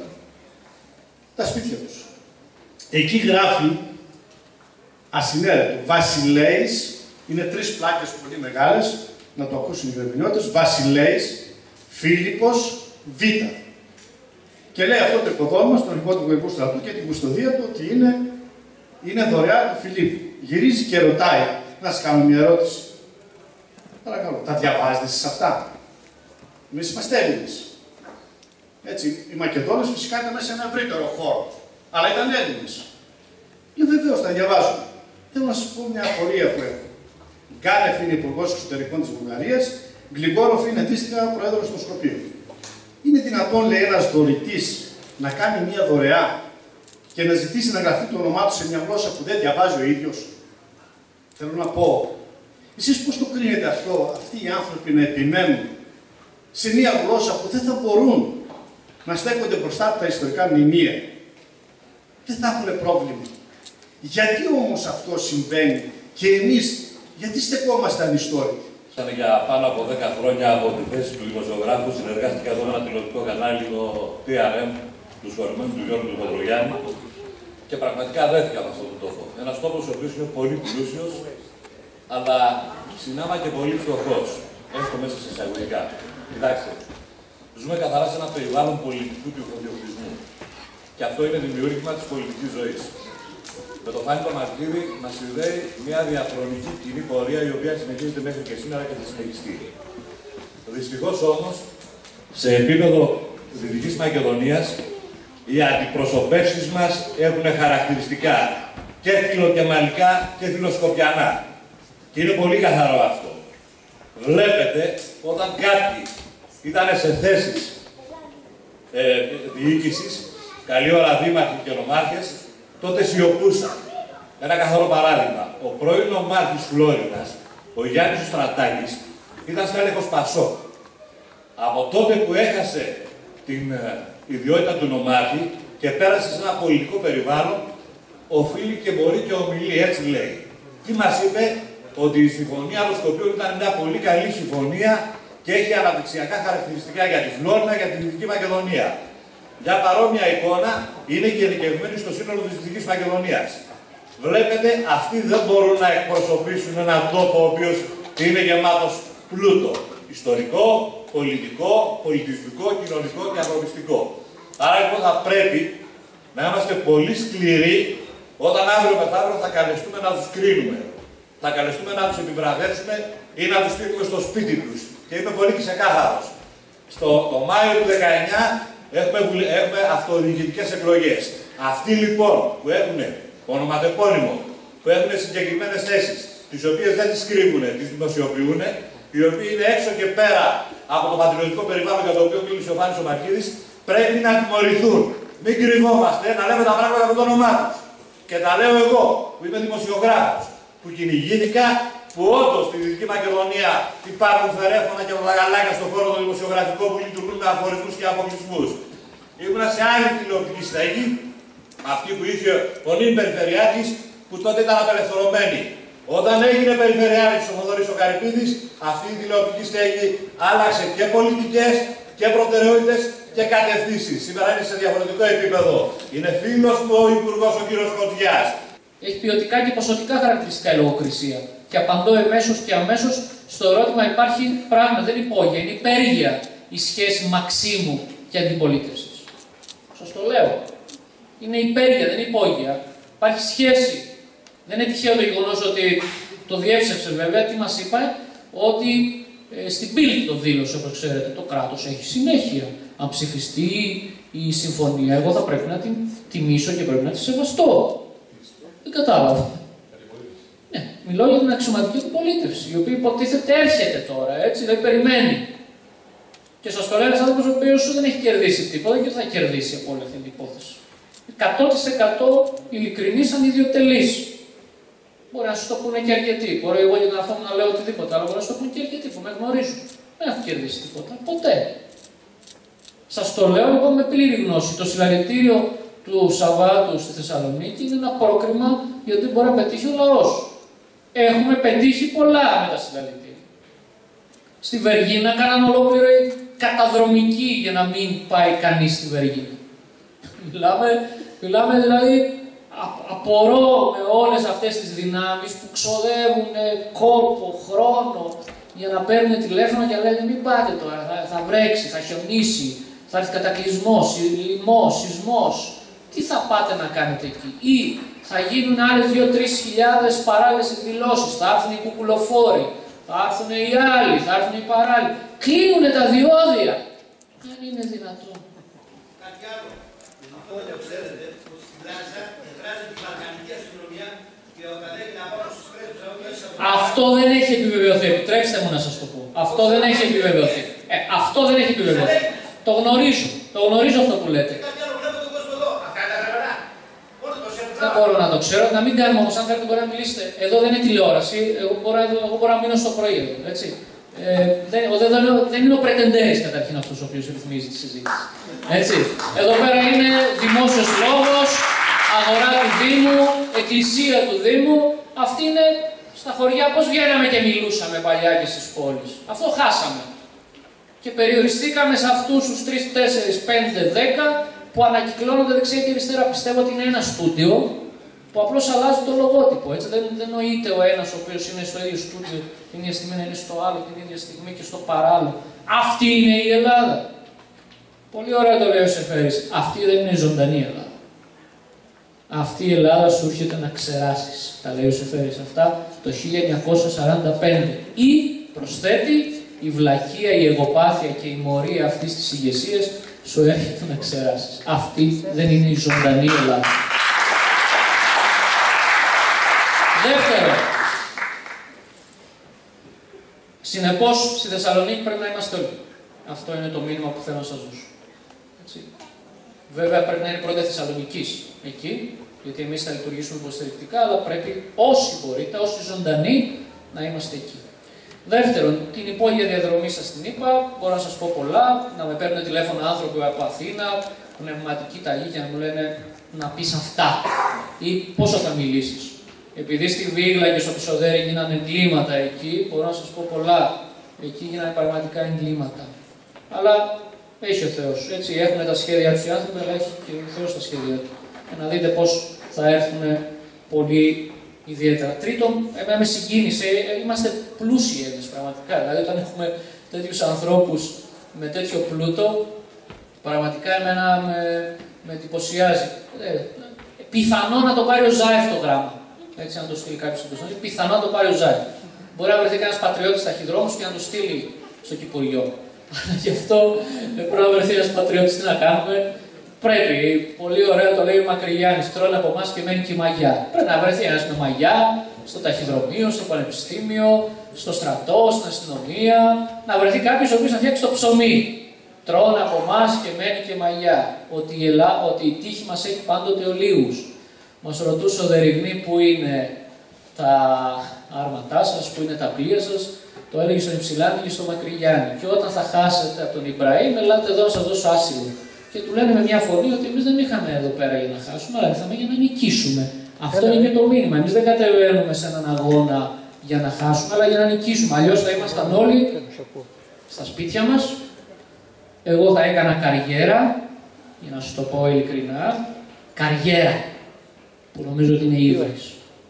τα σπίτια τους. Εκεί γράφει ασυνέλετο. Βασιλέης, είναι τρεις πλάκες πολύ μεγάλες, να το ακούσουν οι βερμηνιώτες. Βασιλέης Φίλιππος Β. Και λέει αυτό το οικοδόμημα στον αρχηγό του Βουλγαρικού στρατού και την κουστοδία του ότι είναι, είναι δωρεά του Φιλίππου. Γυρίζει και ρωτάει, να σας κάνω μια ερώτηση. Παρακαλώ, τα διαβάζετε εσείς αυτά? Εμείς είμαστε Έλληνες. Έτσι, οι Μακεδόνες φυσικά ήταν μέσα σε ένα ευρύτερο χώρο. Αλλά ήταν Έλληνες. Λέω βεβαίως τα διαβάζουμε. Θέλω να σας πω μια απορία που έχω. Γκάνεφ είναι υπουργός εξωτερικών της Βουλγαρίας, Γκλιγκόροφ είναι αντίστοιχα πρόεδρος των Σκοπίων. Είναι δυνατόν, λέει, ένας δωρητής να κάνει μια δωρεά και να ζητήσει να γραφεί το όνομά του σε μια γλώσσα που δεν διαβάζει ο ίδιος? Θέλω να πω, εσείς πώς το κρίνετε αυτό, αυτοί οι άνθρωποι να επιμένουν σε μια γλώσσα που δεν θα μπορούν να στέκονται μπροστά από τα ιστορικά μνημεία? Δεν θα έχουν πρόβλημα. Γιατί όμως αυτό συμβαίνει και εμείς, γιατί στεκόμαστε ανιστόρητοι? Σαν για πάνω από δέκα χρόνια από τη θέση του δημοσιογράφου συνεργάστηκα εδώ με ένα τηλεοπτικό κανάλι, το τι αρ εμ, του συγχωρημένου του Γιώργου του Κοντρογιάννη, και πραγματικά δέθηκα από αυτόν τον τόπο. Ένας τόπος ο οποίος είναι πολύ πλούσιος, αλλά συνάμα και πολύ φτωχός. Έστω μέσα σε εισαγωγικά. Κοιτάξτε, ζούμε καθαρά σε ένα περιβάλλον πολιτικού του ιδιοκτησμού. Και αυτό είναι δημιούργημα της πολιτικής ζωής. Με το Φάνη το Μαρτύρι μας συνδέει μια διαχρονική κοινή πορεία η οποία συνεχίζεται μέχρι και σήμερα και θα συνεχιστεί. Δυστυχώς όμως, σε επίπεδο Δυτικής Μακεδονίας, οι αντιπροσωπεύσεις μας έχουν χαρακτηριστικά και φιλοκεμαλικά και φιλοσκοπιανά. Και είναι πολύ καθαρό αυτό. Βλέπετε, όταν κάποιοι ήταν σε θέσεις ε, διοίκησης, καλή ώρα δήμαρχοι και νομάρχες, τότε σιωπούσαν. Ένα καθαρό παράδειγμα. Ο πρώην νομάρχης Φλόρινας, ο Γιάννης Στρατάκης, ήταν στέλεχος Πασόκ. Από τότε που έχασε την ε, ιδιότητα του νομάρχη και πέρασε σε ένα πολιτικό περιβάλλον, οφείλει και μπορεί και ομιλεί, έτσι λέει. Τι μας είπε? Ότι η συμφωνία των Σκοπίων ήταν μια πολύ καλή συμφωνία και έχει αναπτυξιακά χαρακτηριστικά για τη Φλόρινα, για τη Δυτική Μακεδονία. Μια παρόμοια εικόνα είναι γενικευμένη στο σύνολο της Δυτικής Μακεδονίας. Βλέπετε, αυτοί δεν μπορούν να εκπροσωπήσουν έναν τόπο ο οποίος είναι γεμάτος πλούτο. Ιστορικό, πολιτικό, πολιτιστικό, κοινωνικό και ανθρωπιστικό. Άρα λοιπόν θα πρέπει να είμαστε πολύ σκληροί όταν αύριο μεθαύριο θα καλεστούμε να τους κρίνουμε. Θα καλεστούμε να τους επιβραβεύσουμε ή να τους στείλουμε στο σπίτι τους. Και είμαι πολύ ξεκάθαρος. Στο το Μάιο του δεκαεννιά έχουμε, έχουμε αυτοδιοικητικές εκλογές. Αυτοί λοιπόν που έχουν ονοματεπώνυμο, που έχουν συγκεκριμένες θέσεις, τις οποίες δεν τις κρύβουν, τις δημοσιοποιούν, οι οποίοι είναι έξω και πέρα από το πατριωτικό περιβάλλον για το οποίο μίλησε ο Φάνης ο Μαρκίδης, πρέπει να τιμωρηθούν. Μην κρυβόμαστε, να λέμε τα πράγματα με το όνομά τους. Και τα λέω εγώ, που είμαι δημοσιογράφος, που κυνηγήθηκα, που όντως στη Δυτική Μακεδονία υπάρχουν φερέφωνα και βαγαλάκια στον χώρο το δημοσιογραφικό που λειτουργούν με αφορισμούς και αποκλεισμούς. Ήμουνα σε άλλη τηλεοπτική στέγη, αυτή που είχε ο νυν Περιφερειάρχης, που τότε ήταν απελευθερωμένη. Όταν έγινε Περιφερειάρχης ο Θοδωρής ο Καρυπίδης, αυτή η τηλεοπτική στέγη άλλαξε και πολιτικές και προτεραιότητες και κατευθύνσεις. Σήμερα είναι σε διαφορετικό επίπεδο. Είναι φίλος μου ο Υπουργός ο κύριος Κοντζιάς. Έχει ποιοτικά και ποσοτικά χαρακτηριστικά η λογοκρισία. Και απαντώ εμέσως και αμέσως στο ερώτημα: υπάρχει πράγμα, δεν υπόγεια, είναι υπέργεια η σχέση Μαξίμου και αντιπολίτευσης. Σας το λέω. Είναι υπέργεια, δεν είναι υπόγεια. Υπάρχει σχέση. Δεν είναι τυχαίο το γεγονός ότι το διέψευσε βέβαια, τι μας είπα, ότι ε, στην πύλη το δήλωσε, όπως ξέρετε, το κράτος έχει συνέχεια. Αν ψηφιστεί η συμφωνία, εγώ θα πρέπει να την τιμήσω και πρέπει να τη σεβαστώ. Δεν κατάλαβα. Ναι, μιλώ για την αξιωματική αντιπολίτευση, η οποία υποτίθεται έρχεται τώρα, έτσι, δεν περιμένει. Και σας το λέει ένας άνθρωπος ο οποίος δεν έχει κερδίσει τίποτα και δεν θα κερδίσει από όλη αυτή την υπόθεση. εκατό τοις εκατό ειλικρινής ανιδιοτελής. Μπορεί να σου το πούνε και αρκετοί. Μπορεί εγώ για τον αυτό να λέω οτιδήποτε, αλλά μπορεί να σου το πούνε και αρκετοί που με γνωρίζουν. Δεν έχω κερδίσει τίποτα. Ποτέ. Σας το λέω εγώ με πλήρη γνώση. Το συλλαλητήριο του Σαββάτου στη Θεσσαλονίκη είναι ένα πρόκριμα γιατί μπορεί να πετύχει ο λαός. Έχουμε πετύχει πολλά με τα συλλαλητήρια. Στη Βεργίνα κάναν ολόκληρη καταδρομική για να μην πάει κανείς στη Βεργίνα. Μιλάμε, μιλάμε δηλαδή, απορώ με όλες αυτές τις δυνάμεις που ξοδεύουν κόπο, χρόνο για να παίρνουν τηλέφωνο και λένε μην πάτε τώρα, θα, θα βρέξει, θα χιονίσει, θα έρθει κατακλυσμός, λοιμός, σεισμός. Τι θα πάτε να κάνετε εκεί? Ή θα γίνουν άλλες δύο με τρεις χιλιάδες παράλληλες εκδηλώσεις, θα έρθουν οι κουκουλοφόροι, θα έρθουν οι άλλοι, θα έρθουν οι παράλληλοι. Κλείνουν τα διόδια. Δεν είναι δυνατόν. Κάτι άλλο. Αυτό δεν το ξέρετε, ότι στην Πλάζα εδράζει την Βαλκανική αστυνομία και όταν έχει να πάω στους πρέσβους μέσα από... Αυτό δεν έχει επιβεβαιωθεί. Επιτρέψτε μου να σας το πω. Αυτό δεν έχει επιβεβαιωθεί. Ε, αυτό δεν έχει επιβεβαιωθεί. Το γνωρίζω. Το γνωρίζω αυτό που λέτε. Κάτι άλλο βλέπω τον κόσμο εδώ. Αυτά είναι τα γραβερά. Μόνο το ξέρω. Δεν μπορώ να το ξέρω. Να μην κάνουμε όμως, αν θέλετε μπορεί να μιλήσετε. Εδώ δεν είναι τηλεόραση. Εγώ μπορώ, εγώ μπορώ να μείνω στο πρωί εδώ. Έτσι. Ε, δεν, δεν, δεν, δεν είναι ο Πρετεντέρης καταρχήν αυτός ο οποίος ρυθμίζει τη συζήτηση. Έτσι. Εδώ πέρα είναι δημόσιος λόγος, αγορά του Δήμου, εκκλησία του Δήμου. Αυτή είναι στα χωριά. Πώς βγαίναμε και μιλούσαμε παλιά και στις πόλεις. Αυτό χάσαμε. Και περιοριστήκαμε σε αυτούς τους τρεις, τέσσερις, πέντε, δέκα που ανακυκλώνονται δεξιά και αριστερά. Πιστεύω ότι είναι ένα στούντιο που απλώς αλλάζει το λογότυπο. Έτσι. Δεν, δεν νοείται ο ένας ο οποίος είναι στο ίδιο στούντιο την ίδια στιγμή να είναι στο άλλο, την ίδια στιγμή και στο παράλληλο. Αυτή είναι η Ελλάδα. Πολύ ωραία το λέει ο Σεφέρης. Αυτή δεν είναι η ζωντανή Ελλάδα. Αυτή η Ελλάδα σου έρχεται να ξεράσεις. Τα λέει ο Σεφέρης αυτά το χίλια εννιακόσια σαράντα πέντε. Ή προσθέτει η βλακεία, η εγωπάθεια και η μορία αυτής της ηγεσίας σου έρχεται να ξεράσεις. Αυτή δεν είναι η ζωντανή Ελλάδα. Δεύτερο, συνεπώς στη Θεσσαλονίκη πρέπει να είμαστε όλοι. Αυτό είναι το μήνυμα που θέλω να σας δώσω. Έτσι. Βέβαια πρέπει να είναι πρώτα Θεσσαλονικής εκεί, γιατί εμείς θα λειτουργήσουμε υποστηρικτικά, αλλά πρέπει όσοι μπορείτε, όσοι ζωντανοί, να είμαστε εκεί. Δεύτερον, την υπόγεια διαδρομή σας την είπα, μπορώ να σας πω πολλά, να με παίρνουν τηλέφωνο άνθρωποι από Αθήνα, πνευματική ταγή και να μου λένε να πεις αυτά ή πόσο θα μιλήσεις. Επειδή στη Βίγλα και στο Πισοδέρι γίνανε εγκλήματα εκεί, μπορώ να σας πω πολλά. Εκεί γίνανε πραγματικά εγκλήματα. Αλλά έχει ο Θεός. Έτσι, έχουν τα σχέδια τους οι άνθρωποι, αλλά έχει και ο Θεός τα σχέδια του. Και να δείτε πώς θα έρθουν πολύ ιδιαίτερα. Τρίτον, εμένα με συγκίνησε, είμαστε πλούσιοι Έλληνες πραγματικά. Δηλαδή, όταν έχουμε τέτοιους ανθρώπους με τέτοιο πλούτο, πραγματικά εμένα με, με εντυπωσιάζει. Ε, πιθανό να το πάρει ο Ζάεφ το γράμμα. Έτσι, αν το στείλει κάποιο στον Κωνσταντίνο, πιθανό να το πάρει ο Ζάεφ. Μπορεί να βρεθεί κανένα πατριώτης ταχυδρόμους και να το στείλει στο Κυπουργείο. Γι' αυτό πρέπει να βρεθεί ένας πατριώτης, τι να κάνουμε. Πρέπει. Πολύ ωραία το λέει ο Μακρυγιάννης. Τρώνε από εμάς και μένει και η μαγιά. Πρέπει να βρεθεί ένας με μαγιά στο ταχυδρομείο, στο πανεπιστήμιο, στο στρατό, στην αστυνομία. Να βρεθεί κάποιος ο οποίος να φτιάξει το ψωμί. Τρώνε από εμάς και μένει και μαγιά. Ότι η, Ελλά, ότι η τύχη μας έχει πάντοτε ολίγους. Μας ρωτούσε ο Δεριγνή που είναι τα άρματά σας, που είναι τα πλοία σας. Το έλεγε στον Υψηλάντη και στον Μακρυγιάννη. Και όταν θα χάσετε από τον Ιμπραήμ, ελάτε εδώ να σας δώσω άσυλο. Και του λένε με μια φωνή ότι εμείς δεν είχαμε εδώ πέρα για να χάσουμε, αλλά ήρθαμε για να νικήσουμε. Αυτό είναι και το μήνυμα. Εμείς δεν κατεβαίνουμε σε έναν αγώνα για να χάσουμε, αλλά για να νικήσουμε. Αλλιώς θα ήμασταν όλοι στα σπίτια μας. Εγώ θα έκανα καριέρα, για να σου το πω ειλικρινά, καριέρα, που νομίζω ότι είναι ύβρις.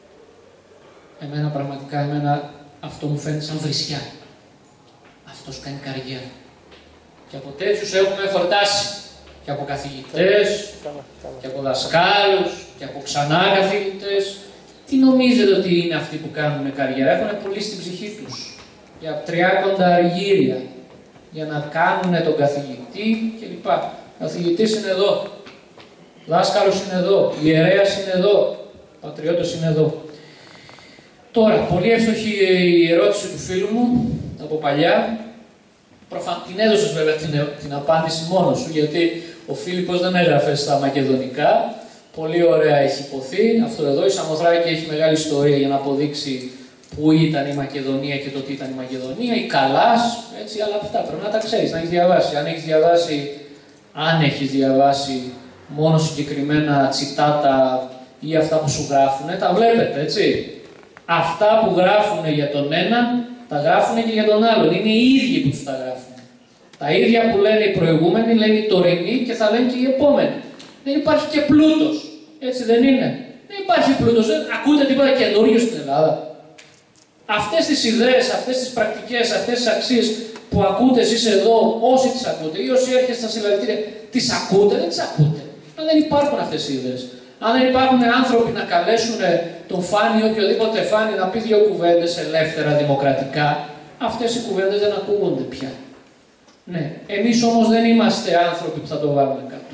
Εμένα πραγματικά, εμένα αυτό μου φαίνεται σαν βρισιά. Αυτός κάνει καριέρα. Και από τέτοιους έχουμε χορτάσει. Και και από καθηγητές, και από δασκάλους, και από ξανά καθηγητές. Τι νομίζετε ότι είναι αυτοί που κάνουν καριέρα? Έχουν πουλήσει την ψυχή τους για τριάκοντα αργύρια, για να κάνουν τον καθηγητή κλπ. Ο καθηγητής είναι εδώ, δάσκαλος είναι εδώ, ιερέας είναι εδώ, πατριώτος είναι εδώ. Τώρα, πολύ εύστοχη η ερώτηση του φίλου μου από παλιά. Προφανώς την έδωσες βέβαια την, την απάντηση μόνος σου, γιατί ο Φίλιππος δεν έγραφε στα μακεδονικά. Πολύ ωραία έχει υποθεί. Αυτό εδώ, η Σαμοθράκη έχει μεγάλη ιστορία για να αποδείξει πού ήταν η Μακεδονία και το τι ήταν η Μακεδονία. Η Καλάς, έτσι, αλλά αυτά πρέπει να τα ξέρεις, να έχεις διαβάσει. Αν έχεις διαβάσει, αν έχεις διαβάσει μόνο συγκεκριμένα τσιτάτα ή αυτά που σου γράφουνε, τα βλέπετε, έτσι. Αυτά που γράφουν για τον έναν, τα γράφουν και για τον άλλον. Είναι οι ίδιοι που τους τα γράφουν. Τα ίδια που λένε οι προηγούμενοι, λένε οι τωρινοί και θα λένε και οι επόμενοι. Δεν υπάρχει και πλούτος. Έτσι δεν είναι? Δεν υπάρχει πλούτος. Δεν ακούτε τίποτα καινούριο στην Ελλάδα. Αυτές τις ιδέες, αυτές τις πρακτικές, αυτές τις αξίες που ακούτε εσείς εδώ, όσοι τις ακούτε ή όσοι έρχεστε στα συλλαλητήρια, τις ακούτε, δεν τις ακούτε. Αν δεν υπάρχουν αυτές οι ιδέες. Αν δεν υπάρχουν άνθρωποι να καλέσουν τον Φάνη ή οποιοδήποτε Φάνη να πει δύο κουβέντες ελεύθερα, δημοκρατικά, αυτές οι κουβέντες δεν ακούγονται πια. Ναι, εμείς όμως δεν είμαστε άνθρωποι που θα το βάλουμε κάτω.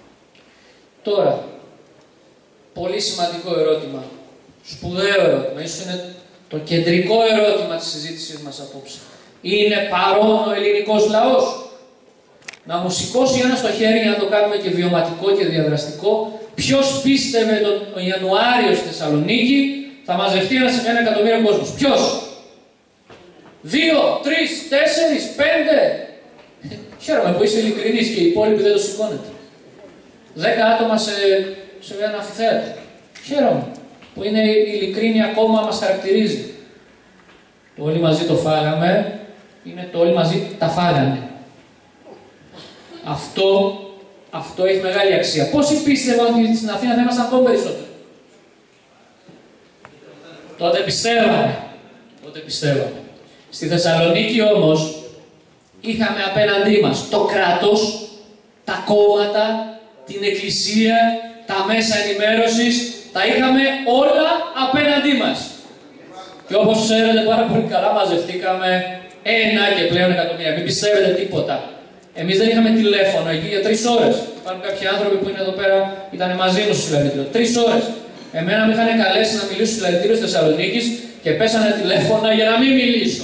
Τώρα, πολύ σημαντικό ερώτημα, σπουδαίο ερώτημα, ίσως είναι το κεντρικό ερώτημα της συζήτησής μας απόψε. Είναι παρόν ο ελληνικός λαός? Να μου σηκώσει ένα στο χέρι για να το κάνουμε και βιωματικό και διαδραστικό. Ποιος πίστευε τον Ιανουάριο στη Θεσσαλονίκη θα μαζευτεί ένα, ένα εκατομμύριο κόσμος? Ποιος? Δύο, τρεις, τέσσερις, πέντε? Χαίρομαι που είστε ειλικρινείς και οι υπόλοιποι δεν το σηκώνετε. Δέκα άτομα σε, σε ένα αμφιθέατρο. Χαίρομαι που είναι η ειλικρίνη ακόμα μας χαρακτηρίζει. Το όλοι μαζί το φάγαμε, είναι το όλοι μαζί τα φάγανε. Αυτό, αυτό έχει μεγάλη αξία. Πόσοι πίστευαν ότι στην Αθήνα θα ήμασταν ακόμα περισσότερο? Τότε πιστεύαμε. Τότε πιστεύαμε. Στη Θεσσαλονίκη όμως είχαμε απέναντί μας το κράτος, τα κόμματα, την εκκλησία, τα μέσα ενημέρωσης, τα είχαμε όλα απέναντί μας. Και όπως ξέρετε πάρα πολύ καλά μαζευτήκαμε ένα και πλέον εκατομμύρια. Μην πιστεύετε τίποτα. Εμείς δεν είχαμε τηλέφωνο εκεί για τρεις ώρες. Υπάρχουν κάποιοι άνθρωποι που είναι εδώ πέρα, ήταν μαζί μου στο συλλαλητήριο. Τρεις ώρες. Εμένα με είχαν καλέσει να μιλήσω στο συλλαλητήριο της Θεσσαλονίκης και πέσανε τηλέφωνα για να μην μιλήσω.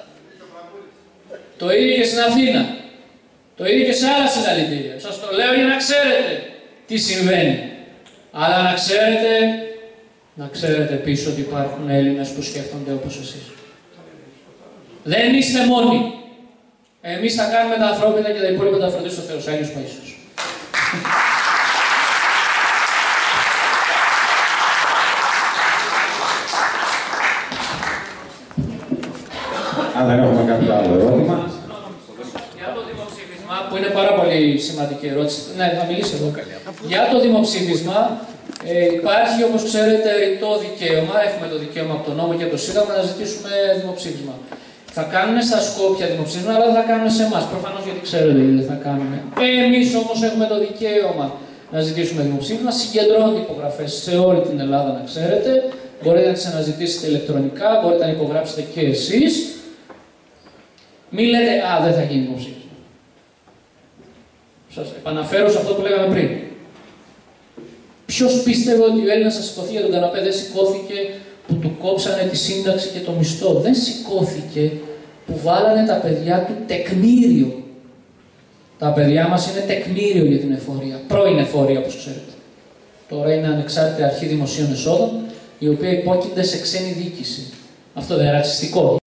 Το ίδιο και στην Αθήνα. Το ίδιο και σε άλλα συλλαλητήρια. Σας το λέω για να ξέρετε τι συμβαίνει. Αλλά να ξέρετε, να ξέρετε επίσης ότι υπάρχουν Έλληνες που σκέφτονται όπως εσείς. Δεν είστε μόνοι. Εμείς θα κάνουμε τα ανθρώπινα και τα υπόλοιπα τα φροντίσει ο Θεός. Άγιος Παΐσιος. Αν δεν έχουμε κάποιο άλλο ερώτημα. Για το δημοψήφισμα, που είναι πάρα πολύ σημαντική ερώτηση. Ναι, θα μιλήσω εδώ. Για το δημοψήφισμα, ε, υπάρχει, όπως ξέρετε, ρητό δικαίωμα. Έχουμε το δικαίωμα από τον νόμο και το Σύνταγμα να ζητήσουμε δημοψήφισμα. Θα κάνουν στα Σκόπια δημοψήφισμα, αλλά δεν θα κάνουν σε εμάς. Προφανώς γιατί ξέρετε γιατί δεν θα κάνουν. Εμείς όμως έχουμε το δικαίωμα να ζητήσουμε δημοψήφισμα. Συγκεντρώνονται υπογραφές σε όλη την Ελλάδα, να ξέρετε. Μπορείτε να τις αναζητήσετε ηλεκτρονικά, μπορείτε να υπογράψετε και εσείς. Μην λέτε, α, δεν θα γίνει δημοψήφισμα. Σας επαναφέρω σε αυτό που λέγαμε πριν. Ποιος πίστευε ότι ο Έλληνας θα σηκωθεί για τον καναπέ? Δεν σηκώθηκε που του κόψανε τη σύνταξη και το μισθό. Δεν σηκώθηκε που βάλανε τα παιδιά του τεκμήριο. Τα παιδιά μας είναι τεκμήριο για την εφορία. Πρώην εφορία, όπως ξέρετε. Τώρα είναι ανεξάρτητη αρχή δημοσίων εσόδων, η οποία υπόκειται σε ξένη διοίκηση. Αυτό δεν είναι ρατσιστικό?